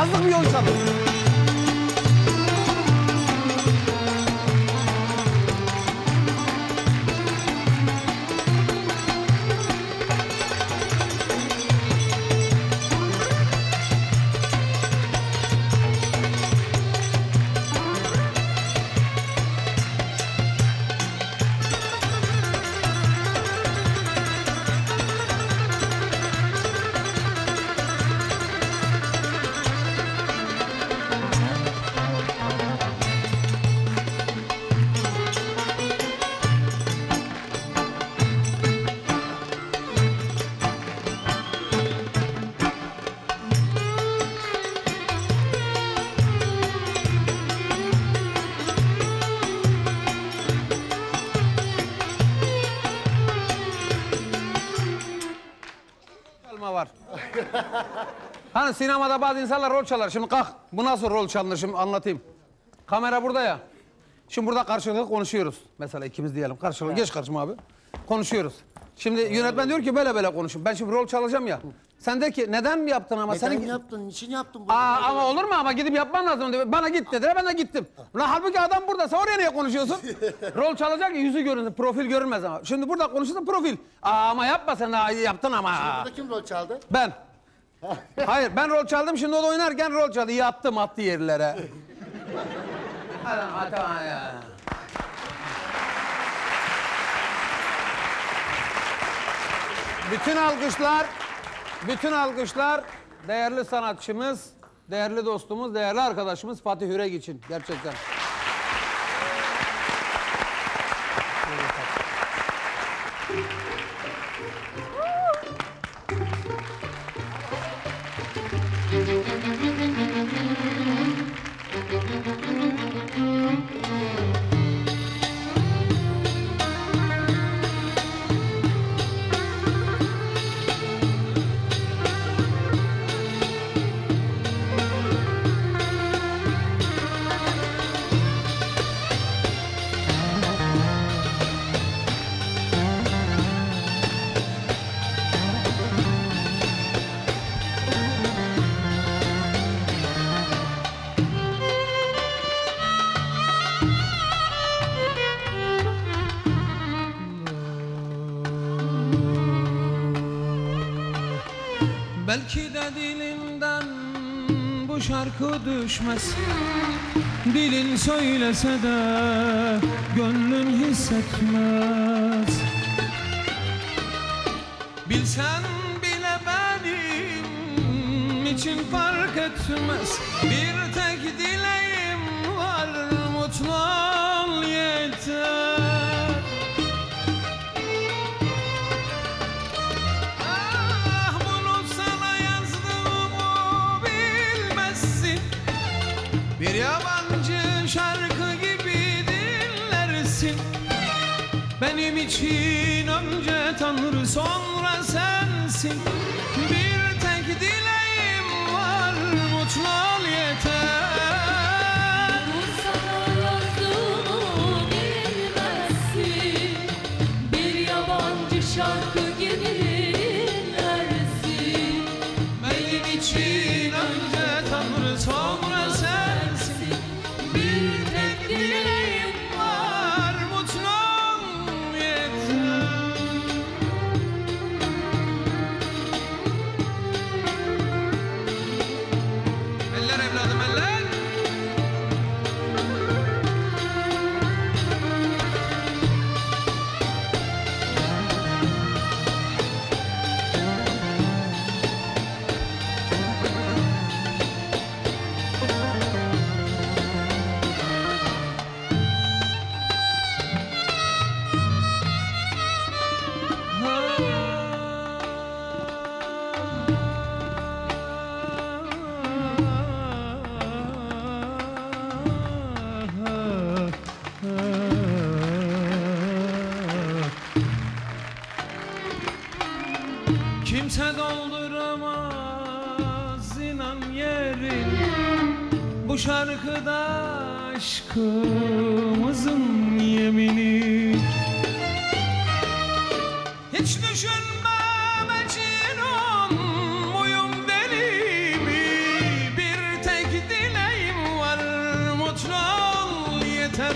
Yazlık bir yol çalın. Var. Hani sinemada bazı insanlar rol çalar. Şimdi kalk. Bu nasıl rol çalınır? Şimdi anlatayım. Kamera burada ya. Şimdi burada karşılıklı konuşuyoruz. Mesela ikimiz diyelim. Karşılıklı. Geç karşıma abi. Konuşuyoruz. Şimdi yönetmen diyor ki böyle böyle konuşun. Ben şimdi rol çalacağım ya. Sen de ki neden mi yaptın ama? Neden senin... yaptın? Niçin yaptın bunu? Aa, ama olur mu ama gidip yapman lazım dedi. Bana git dediler, ben de gittim. Ulan halbuki adam burada, sen oraya niye konuşuyorsun? Rol çalacak ya, yüzü görünsün, profil görünmez ama. Şimdi burada konuşursun profil. Aa, ama yapma sen, aa, yaptın ama. Şimdi burada kim rol çaldı? Ben. Hayır, ben rol çaldım, şimdi o da oynarken rol çaldı. Yattım, attı yerlere. Adam, adam ya. Bütün alkışlar, bütün alkışlar değerli sanatçımız, değerli dostumuz, değerli arkadaşımız Fatih Hürek için gerçekten. Belki de dilimden bu şarkı düşmez. Dilin söylese de gönlün hissetmez. Bilsen bile benim için fark etmez. Bir tek dileğim var, mutlu ol yeter. Bir yabancı şarkı gibi dinlersin. Benim için önce Tanrı, sonra sensin. Bir tek dileğim var, mutlu ol yeter. Bu sana yazdığımı bilmezsin. Bir yabancı şarkı gibi dinlersin. Benim için önce Tanrı, sonra sensin. Dileğim var, mutlu ol yeter. Eller evladım, eller. Kimse dolduramaz inan yerin. Bu şarkıda aşkımızın yemini. Hiç düşünme Mecnun muyum deli mi? Bir yeter.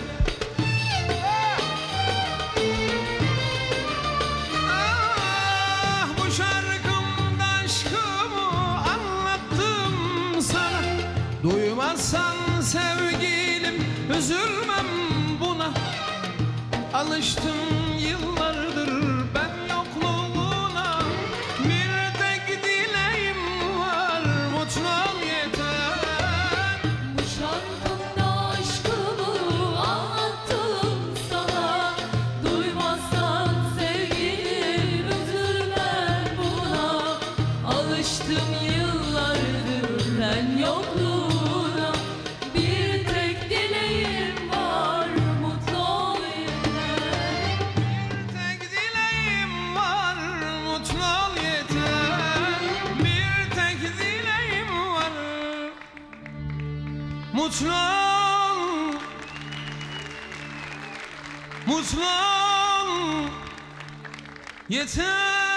Ah, bu şarkımda aşkımı anlattım sana. Duymazsan sevgilim üzülmem buna. Alıştım yıllardır ben yokluğuna. Bir tek dileğim var, mutlu ol yeter. Bu şarkımda aşkımı anlattım sana. Duymazsan sevgilim üzülmem buna. Alıştım yıllardır ben yokluğuna. Bir tek dileğim var, mutlu ol yeter. Tek dileğim var, mutlu ol yeter. Bir tek dileğim var, mutlu ol, mutlu ol yeter.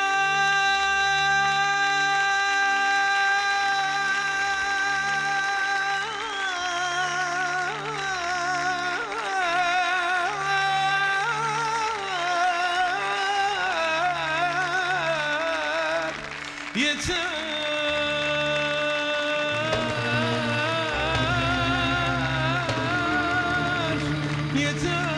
Yeter, yeter.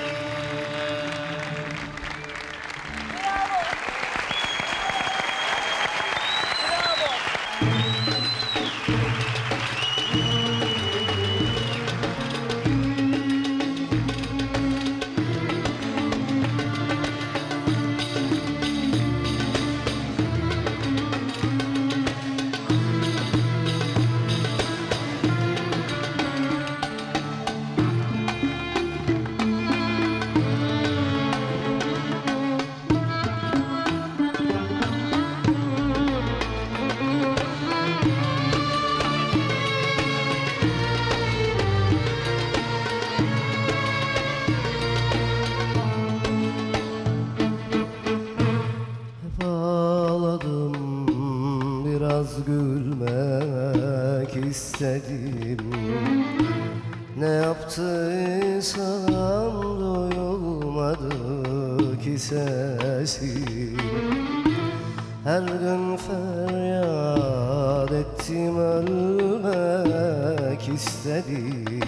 Hep ağladım, biraz gülmek istedim. Ne yaptıysam duyulmadı ki sesim. Her gün feryat ettim, ölmek istedim.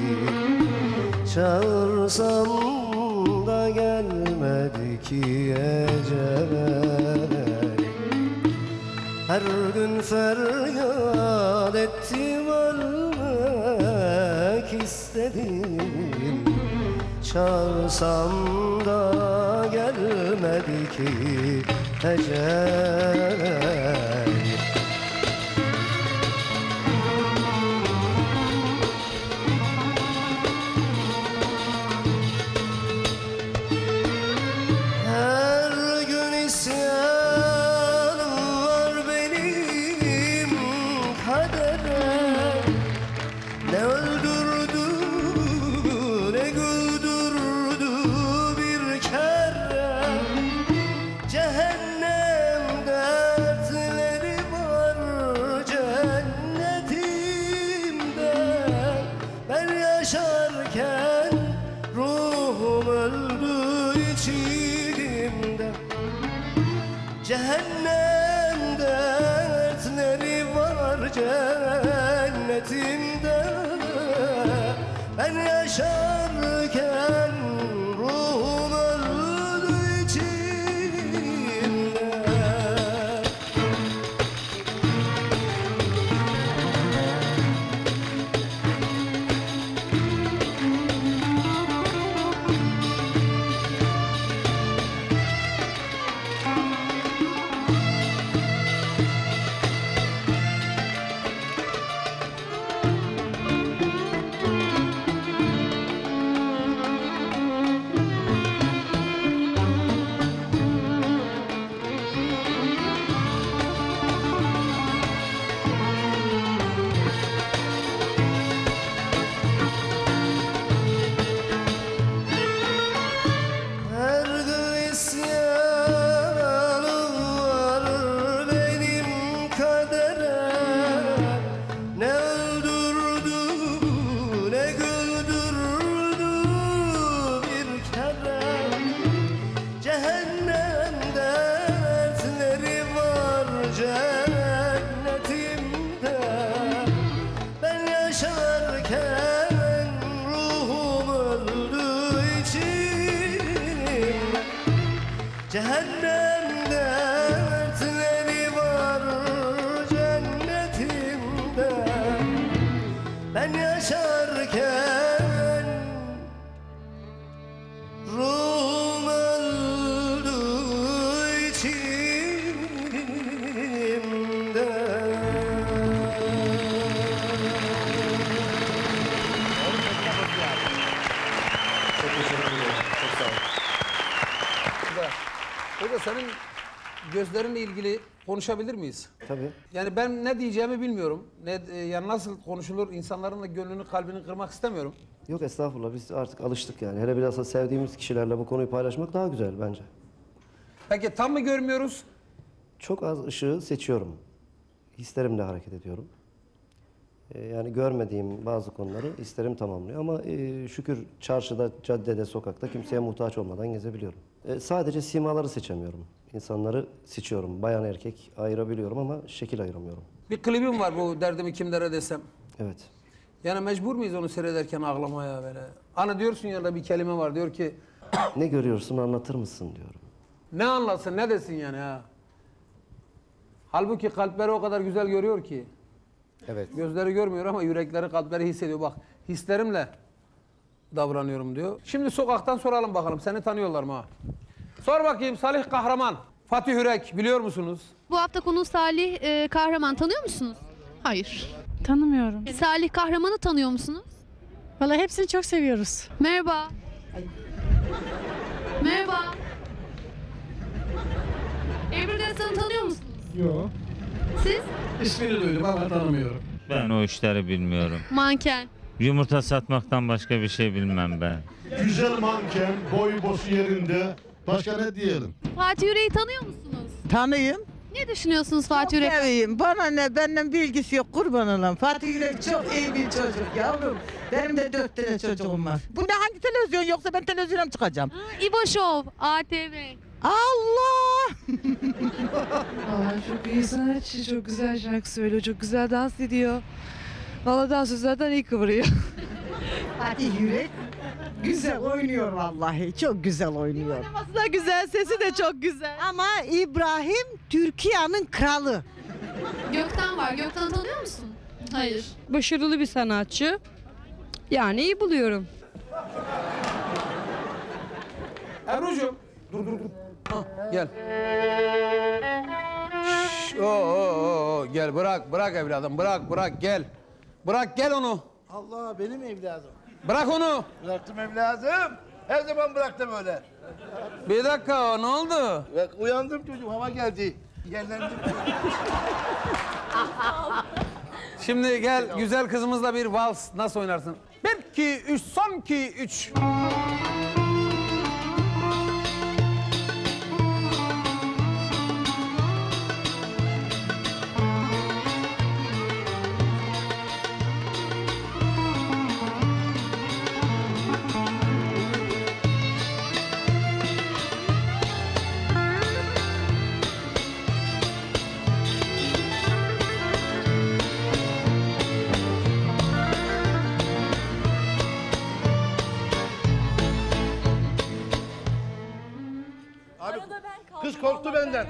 Çağırsam da gelmedi ki ecel. Her gün feryat ettim, ölmek istedim. Çağırsam da gelmedi ki ecel. Her gün isyanım var benim kadere. Ne öldürdü ne güldürdü bir kere. Cehennem dertleri var cennetimde. Ben yaşarken ruhum öldü içimde. Cehennem dertleri var cennetimde. Ben yaşarken ruhum öldü içimde. Cehennem dertleri var cennetimde. Ben yaşarken ruhum öldü içimde. Çok teşekkür ederim. Çok sağ ol. Hoca senin gözlerinle ilgili konuşabilir miyiz? Tabii. Yani ben ne diyeceğimi bilmiyorum. Ne, yani nasıl konuşulur, insanların da gönlünü, kalbini kırmak istemiyorum. Yok estağfurullah, biz artık alıştık yani. Hele bilhassa sevdiğimiz kişilerle bu konuyu paylaşmak daha güzel bence. Peki tam mı görmüyoruz? Çok az ışığı seçiyorum. Hislerimle hareket ediyorum. Ee, yani görmediğim bazı konuları hislerim tamamlıyor ama e, şükür çarşıda, caddede, sokakta kimseye muhtaç olmadan gezebiliyorum. E, sadece simaları seçemiyorum. İnsanları seçiyorum. Bayan erkek ayırabiliyorum ama şekil ayıramıyorum. Bir klibim var bu Derdimi Kimlere Desem. Evet. Yani mecbur muyuz onu seyrederken ağlamaya böyle? Hani diyorsun ya da bir kelime var diyor ki... Ne görüyorsun anlatır mısın diyorum. Ne anlatsın, ne desin yani ha? Halbuki kalpleri o kadar güzel görüyor ki. Evet. Gözleri görmüyor ama yürekleri, kalpleri hissediyor. Bak hislerimle davranıyorum diyor. Şimdi sokaktan soralım bakalım. Seni tanıyorlar mı ha? Sor bakayım Salih Kahraman, Fatih Yürek biliyor musunuz? Bu hafta konu Salih e, Kahraman, tanıyor musunuz? Hayır. Tanımıyorum. Salih Kahraman'ı tanıyor musunuz? Vallahi hepsini çok seviyoruz. Merhaba. Merhaba. Ebru Destan'ı tanıyor musunuz? Yok. Siz? İsmini duydum ama tanımıyorum. Ben o işleri bilmiyorum. Manken. Yumurta satmaktan başka bir şey bilmem ben. Güzel manken, boy bosu yerinde. Başka ne diyelim? Fatih Yürek'i tanıyor musunuz? Tanıyım. Ne düşünüyorsunuz Fatih Yürek? Seveyim. Bana ne, benden bilgisi yok, kurban olayım. Fatih Yürek çok iyi bir çocuk yavrum. Benim de dört tane çocuğum var. Bu ne, hangi televizyon, yoksa ben televizyona mı çıkacağım? Ha, İbo Show, A T V. Allah! Vallahi çok iyi sanatçı, çok güzel şarkı söylüyor, çok güzel dans ediyor. Vallahi dansözlerden iyi kıvırıyor. Fatih Yürek güzel oynuyor vallahi, çok güzel oynuyor. Oynaması da güzel, sesi de çok güzel. Ama İbrahim Türkiye'nin kralı. Gökten var, Gökten tanıyor musun? Hayır. Başarılı bir sanatçı. Yani iyi buluyorum. Ebru'cum. Dur dur dur. Ha, gel. Şşş, oo, oo, oo. Gel bırak bırak evladım bırak bırak gel. Bırak gel onu. Allah benim evladım. Bırak onu. Bıraktım evladım. Her zaman bıraktım öyle. Bir dakika ne oldu? Bak uyandım çocuğum, hava geldi. Yerlendim. Şimdi gel güzel kızımızla bir vals nasıl oynarsın? Bir, iki, üç, son iki, üç. Kız korktu benden.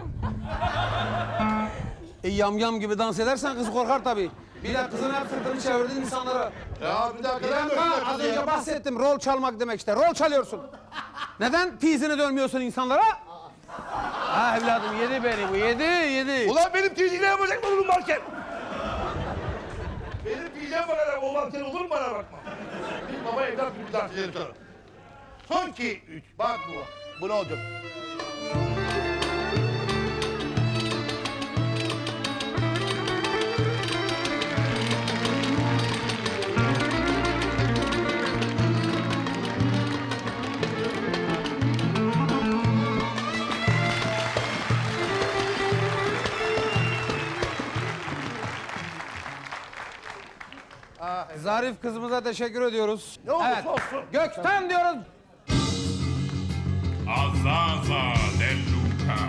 E, yam yam gibi dans edersen kız korkar tabii. Bir de kızın hep sırtını çevirdin insanlara. Ya bir dakika. Bir dakika az önce bahsettim rol çalmak demek işte. Rol çalıyorsun. Neden tizini dönmüyorsun insanlara? Ha evladım yedi beni bu yedi yedi. Ulan benim tizine yapacak mı bunun market? Benim tizine bana o market olur mu, bana bakma. Bir baba evlat gibi dans edelim sana. Son iki, üç. Bak bu. Bu ne olacak? Zarif kızımıza teşekkür ediyoruz. Ne olursa Evet. olsun. Gökten diyoruz. Azaza de Luca.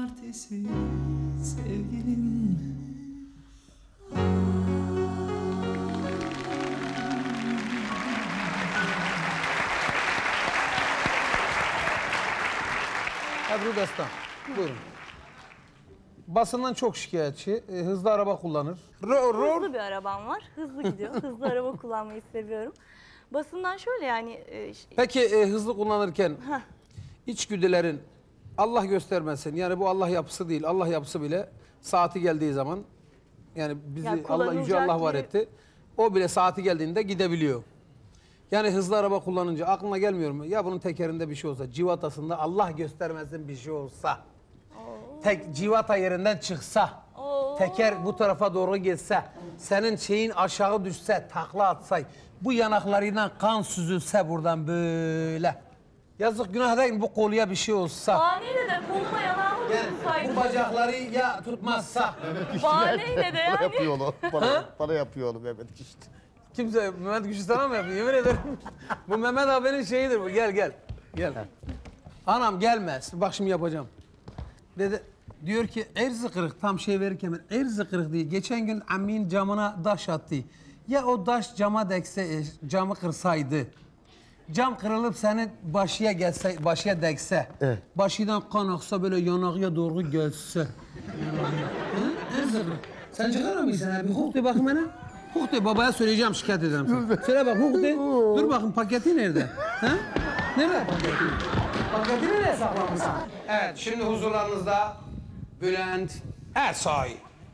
cumartesi sevgilim. Ebru Destan, buyurun. Basından çok şikayetçi, e, hızlı araba kullanır. Ro ro Hızlı bir arabam var. Hızlı gidiyor. Hızlı araba kullanmayı seviyorum. Basından şöyle yani... E, Peki e, hızlı kullanırken Heh. içgüdülerin Allah göstermesin. Yani bu Allah yapısı değil. Allah yapısı bile saati geldiği zaman yani bizi Ya Allah yüce kullanılacak Allah var yeri- etti. O bile saati geldiğinde gidebiliyor. Yani hızlı araba kullanınca aklına gelmiyor mu? Ya bunun tekerinde bir şey olsa, civatasında Allah göstermesin bir şey olsa. Tek civata yerinden çıksa, teker bu tarafa doğru gitse, senin şeyin aşağı düşse, takla atsay, bu yanaklarından kan süzülse buradan böyle. Yazık günah değil mi bu koluya bir şey olsa. Bahaneyle de koluma yanağımı Yani tutsaydım. bu bacakları ya tutmazsa. Bahaneyle de yani. Yapıyor onu. Bana, bana yapıyor onu Mehmet işte. Kimse Mehmet Güçlü sana mı yapıyor? Yemin ederim. Bu Mehmet abinin şeyidir bu. Gel gel. Gel. Anam gelmez. Bak şimdi yapacağım. Dedi, diyor ki erzı kırık tam şey verirken ben erzı kırık diye. Geçen gün ammin camına taş attı. Ya o taş cama dekse, camı kırsaydı. Cam kırılıp senin başıya gelse, başıya dekse. Evet. Başından kan aksa böyle yanağıya doğru gelse. Hı? Erzı kırık. Sen çıkar mısın abi? Hukuk de bakın bana. Hukuk de babaya söyleyeceğim şikayet ederim sana. Söyle bak hukuk de. Dur bakın paketi nerede? Ha? Nerede paketi? Paketi nereye saklamışsın? Evet şimdi huzurlarınızda Bülent Ersoy.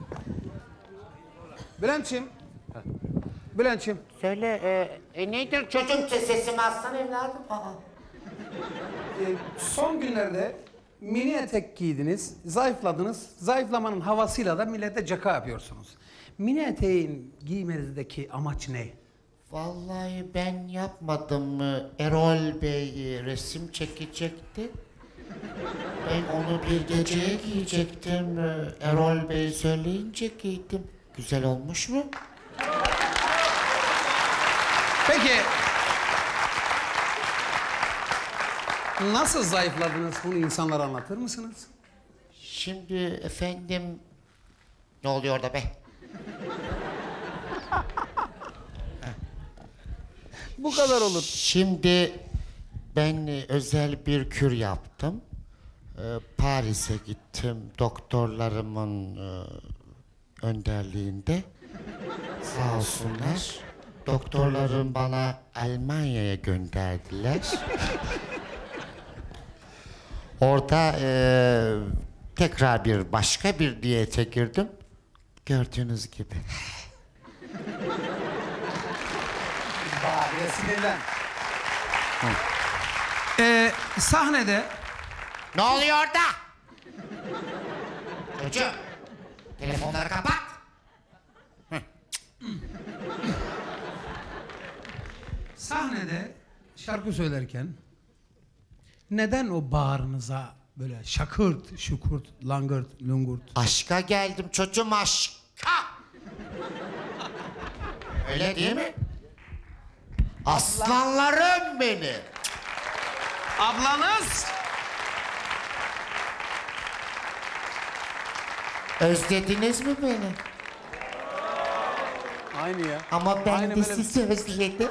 Bülent'ciğim. Bülent'ciğim. Söyle, e, e, nedir çocuğum sesimi aslan evladım? Aa. Ee, son günlerde mini etek giydiniz, zayıfladınız. Zayıflamanın havasıyla da millete caka yapıyorsunuz. Mini eteğin giymenizdeki amaç ne? Vallahi ben yapmadım. Erol Bey e, resim çekecekti. Ben onu bir geceye giyecektim. E, Erol Bey söyleyince giydim. Güzel olmuş mu? Peki. Nasıl zayıfladınız bunu insanlara anlatır mısınız? Şimdi efendim... Ne oluyor orada be? Bu kadar olur. Şimdi ben e, özel bir kür yaptım. E, Paris'e gittim doktorlarımın e, önderliğinde. Sağ olsunlar. Doktorlarım bana Almanya'ya gönderdiler. Orada e, tekrar bir başka bir diyete girdim. Gördüğünüz gibi. Bak sinirlen. Ee, sahnede... Ne oluyor orada? Çocuğum, telefonları kapat. Sahnede şarkı söylerken neden o bağrınıza böyle şakırt, şukurt, langırt, lungurt? Aşka geldim çocuğum, aşka. Öyle değil mi? Aslanlarım benim. Ablanız? Özlediniz mi beni? Aynı ya. Ama ben Aynı de böyle- sizi özledim.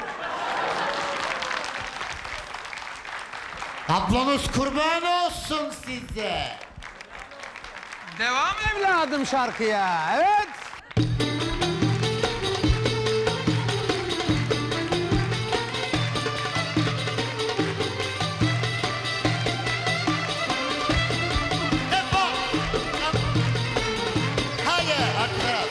Ablanız kurban olsun size. Devam evladım şarkıya. Evet. Hadi arkadaşlar.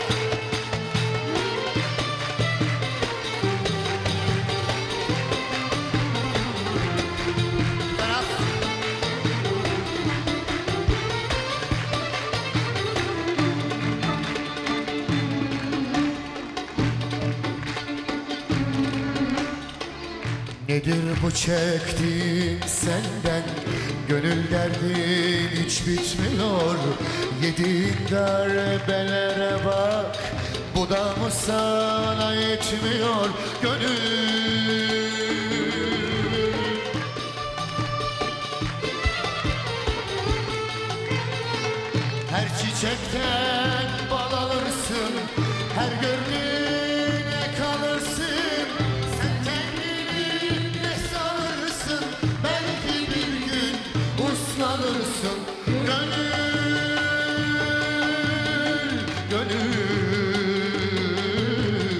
Nedir bu çektiğim senden? Gönül derdin hiç bitmiyor. Yediğin darbelere bak, bu da mı sana yetmiyor gönül? Her çiçekten bal alırsın, her gördüğüne kalırsın. Sen kendini ne sanırsın, belki bir gün uslanırsın. Gönül, gönül,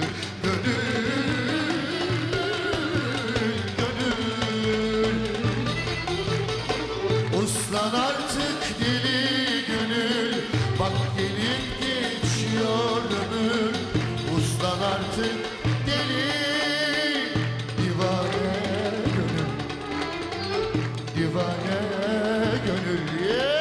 gönül, gönül. Uslan artık deli gönül, bak gelip geçiyor ömür. Uslan artık deli divane gönül, divane gönül. Yeah!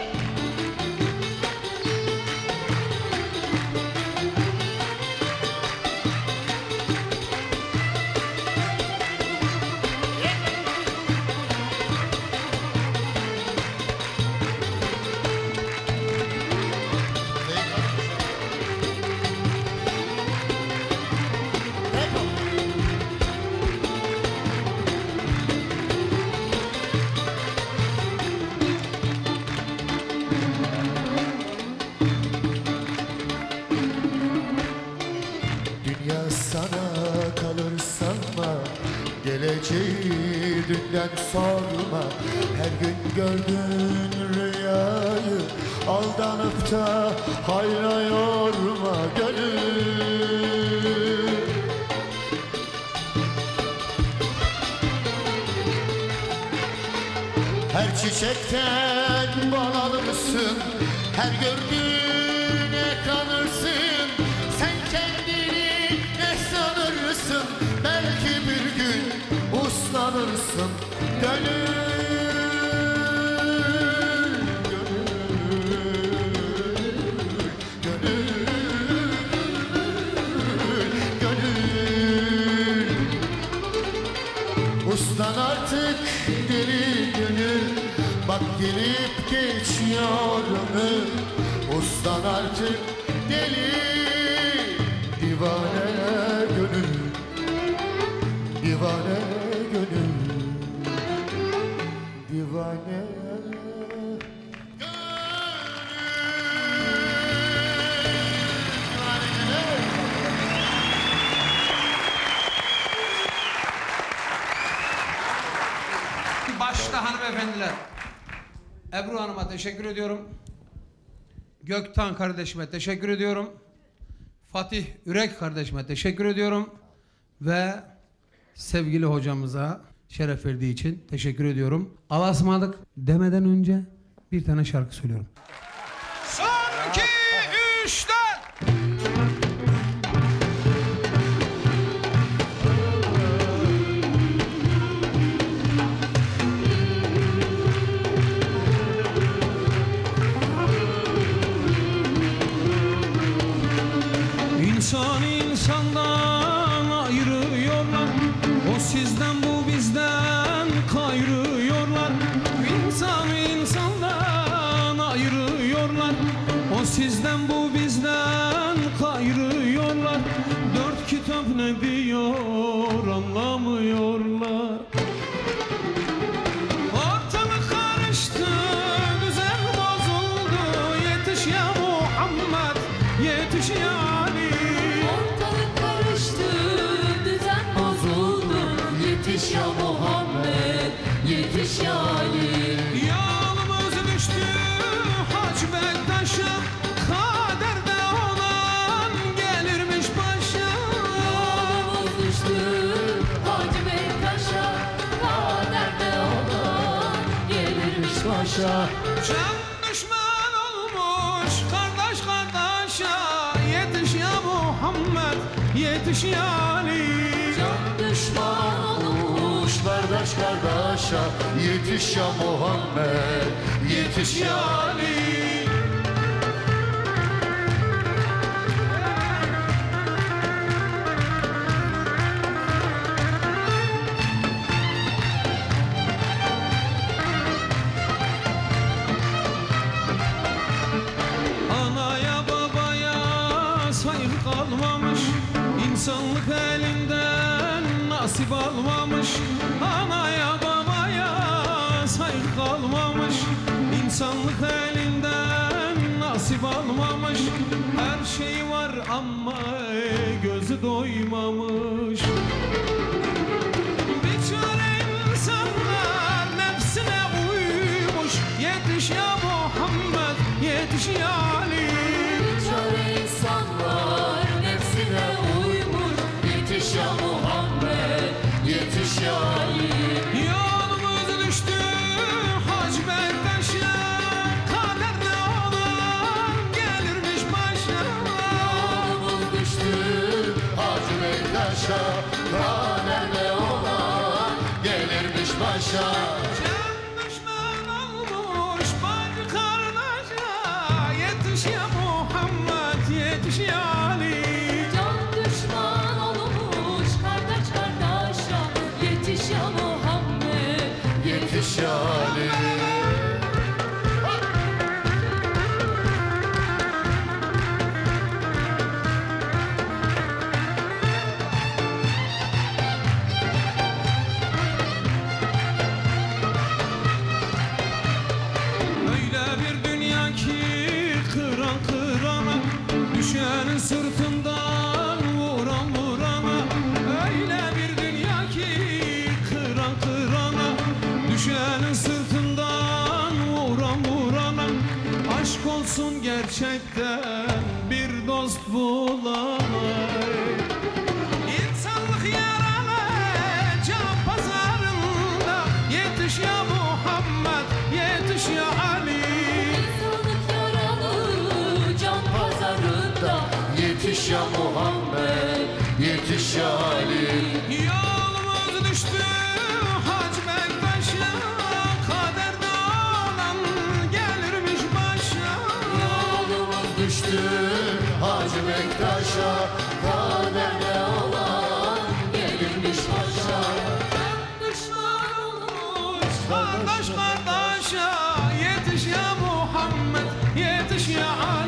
Dünya sana kalır sanma, geleceği dünden sorma. Her gün gördüğün rüyayı aldanıp da hayra yorma gönül. Her çiçekten bal alırsın, her gördüğüne kanırsın. Sen kendini ne sanırsın, belki bir gün uslanırsın. Gönül, gönül, gönül, gönül. Uslan artık deli gönül, bak gelip geçiyor ömür. Uslan artık deli divane gönül, divane gönül, divane. Başta hanımefendiler. Ebru Hanım'a teşekkür ediyorum. Göktan kardeşime teşekkür ediyorum. Fatih Ürek kardeşime teşekkür ediyorum. Ve sevgili hocamıza şeref verdiği için teşekkür ediyorum. Allah'a ısmarladık demeden önce bir tane şarkı söylüyorum. Son iki, üç, dört. İnsan insandan ayırıyorlar, o sizden bu bizden kayırıyorlar. İnsan insandan ayırıyorlar, o sizden bu bizden kayırıyorlar. Dört kitap ne diyor anlamıyorlar. Ortalık karıştı, düzen bozuldu, yetiş ya Muhammed, yetiş ya Ali. Ortalık karıştı, düzen bozuldu, yetiş ya Muhammed, yetiş ya Ali. Yolumuz düştü Hacı Bektaş'a, kaderde olan gelirmiş başa. Yolumuz düştü Hacı Bektaş'a, kaderde olan gelirmiş başa. Can düşman olmuş kardeş kardeşa, yetiş ya Muhammed, yetiş ya Ali. Can düşman olmuş kardeş kardeşa, yetiş ya Muhammed, yetiş ya Ali. Anaya babaya saygı kalmamış, insanlık elinden nasip almamış. Anaya babaya saygı kalmamış, insanlık elinden ama gözü doymamış. Biçare insanlar nefsine uymuş. Yetiş ya Muhammed, yetiş ya Ali. Biçare insanlar nefsine uymuş. Yetiş ya Muhammed, yetiş ya Ali. Yolumuz düştü Hacı Bektaş'a, kader ne olur gelirmiş başa. Yolumuz düştü Hacı Bektaş'a, kader ne olan gelirmiş başa. Can düşman olmuş bacı kardeşa, yetiş ya Muhammed, yetiş ya Ali. Can düşman olmuş kardeş kardeşa. Yetiş ya Muhammed, Yetiş ya Ali. Öyle bir dünya ki kıran kırana, düşenin sırtından vuran vurana. Öyle bir dünya ki kıran kırana, düşenin sırtından vuran vurana. Aşk olsun gerçekten bir dost bulamay. İnsanlık yaralı can pazarında, yetiş ya Muhammed, yetiş ya Ali. İnsanlık yaralı can pazarında. Yetiş ya Muhammed, yetiş ya Ali. Yolumuz düştü Hacı Bektaş'a, kaderde olan gelirmiş başa. Yolumuz Düştü Hacı Bektaş'a, kader ne olan gelirmiş başa. düşman olmuş Kardeş kardeşe, yetiş ya Muhammed, yetiş ya Ali.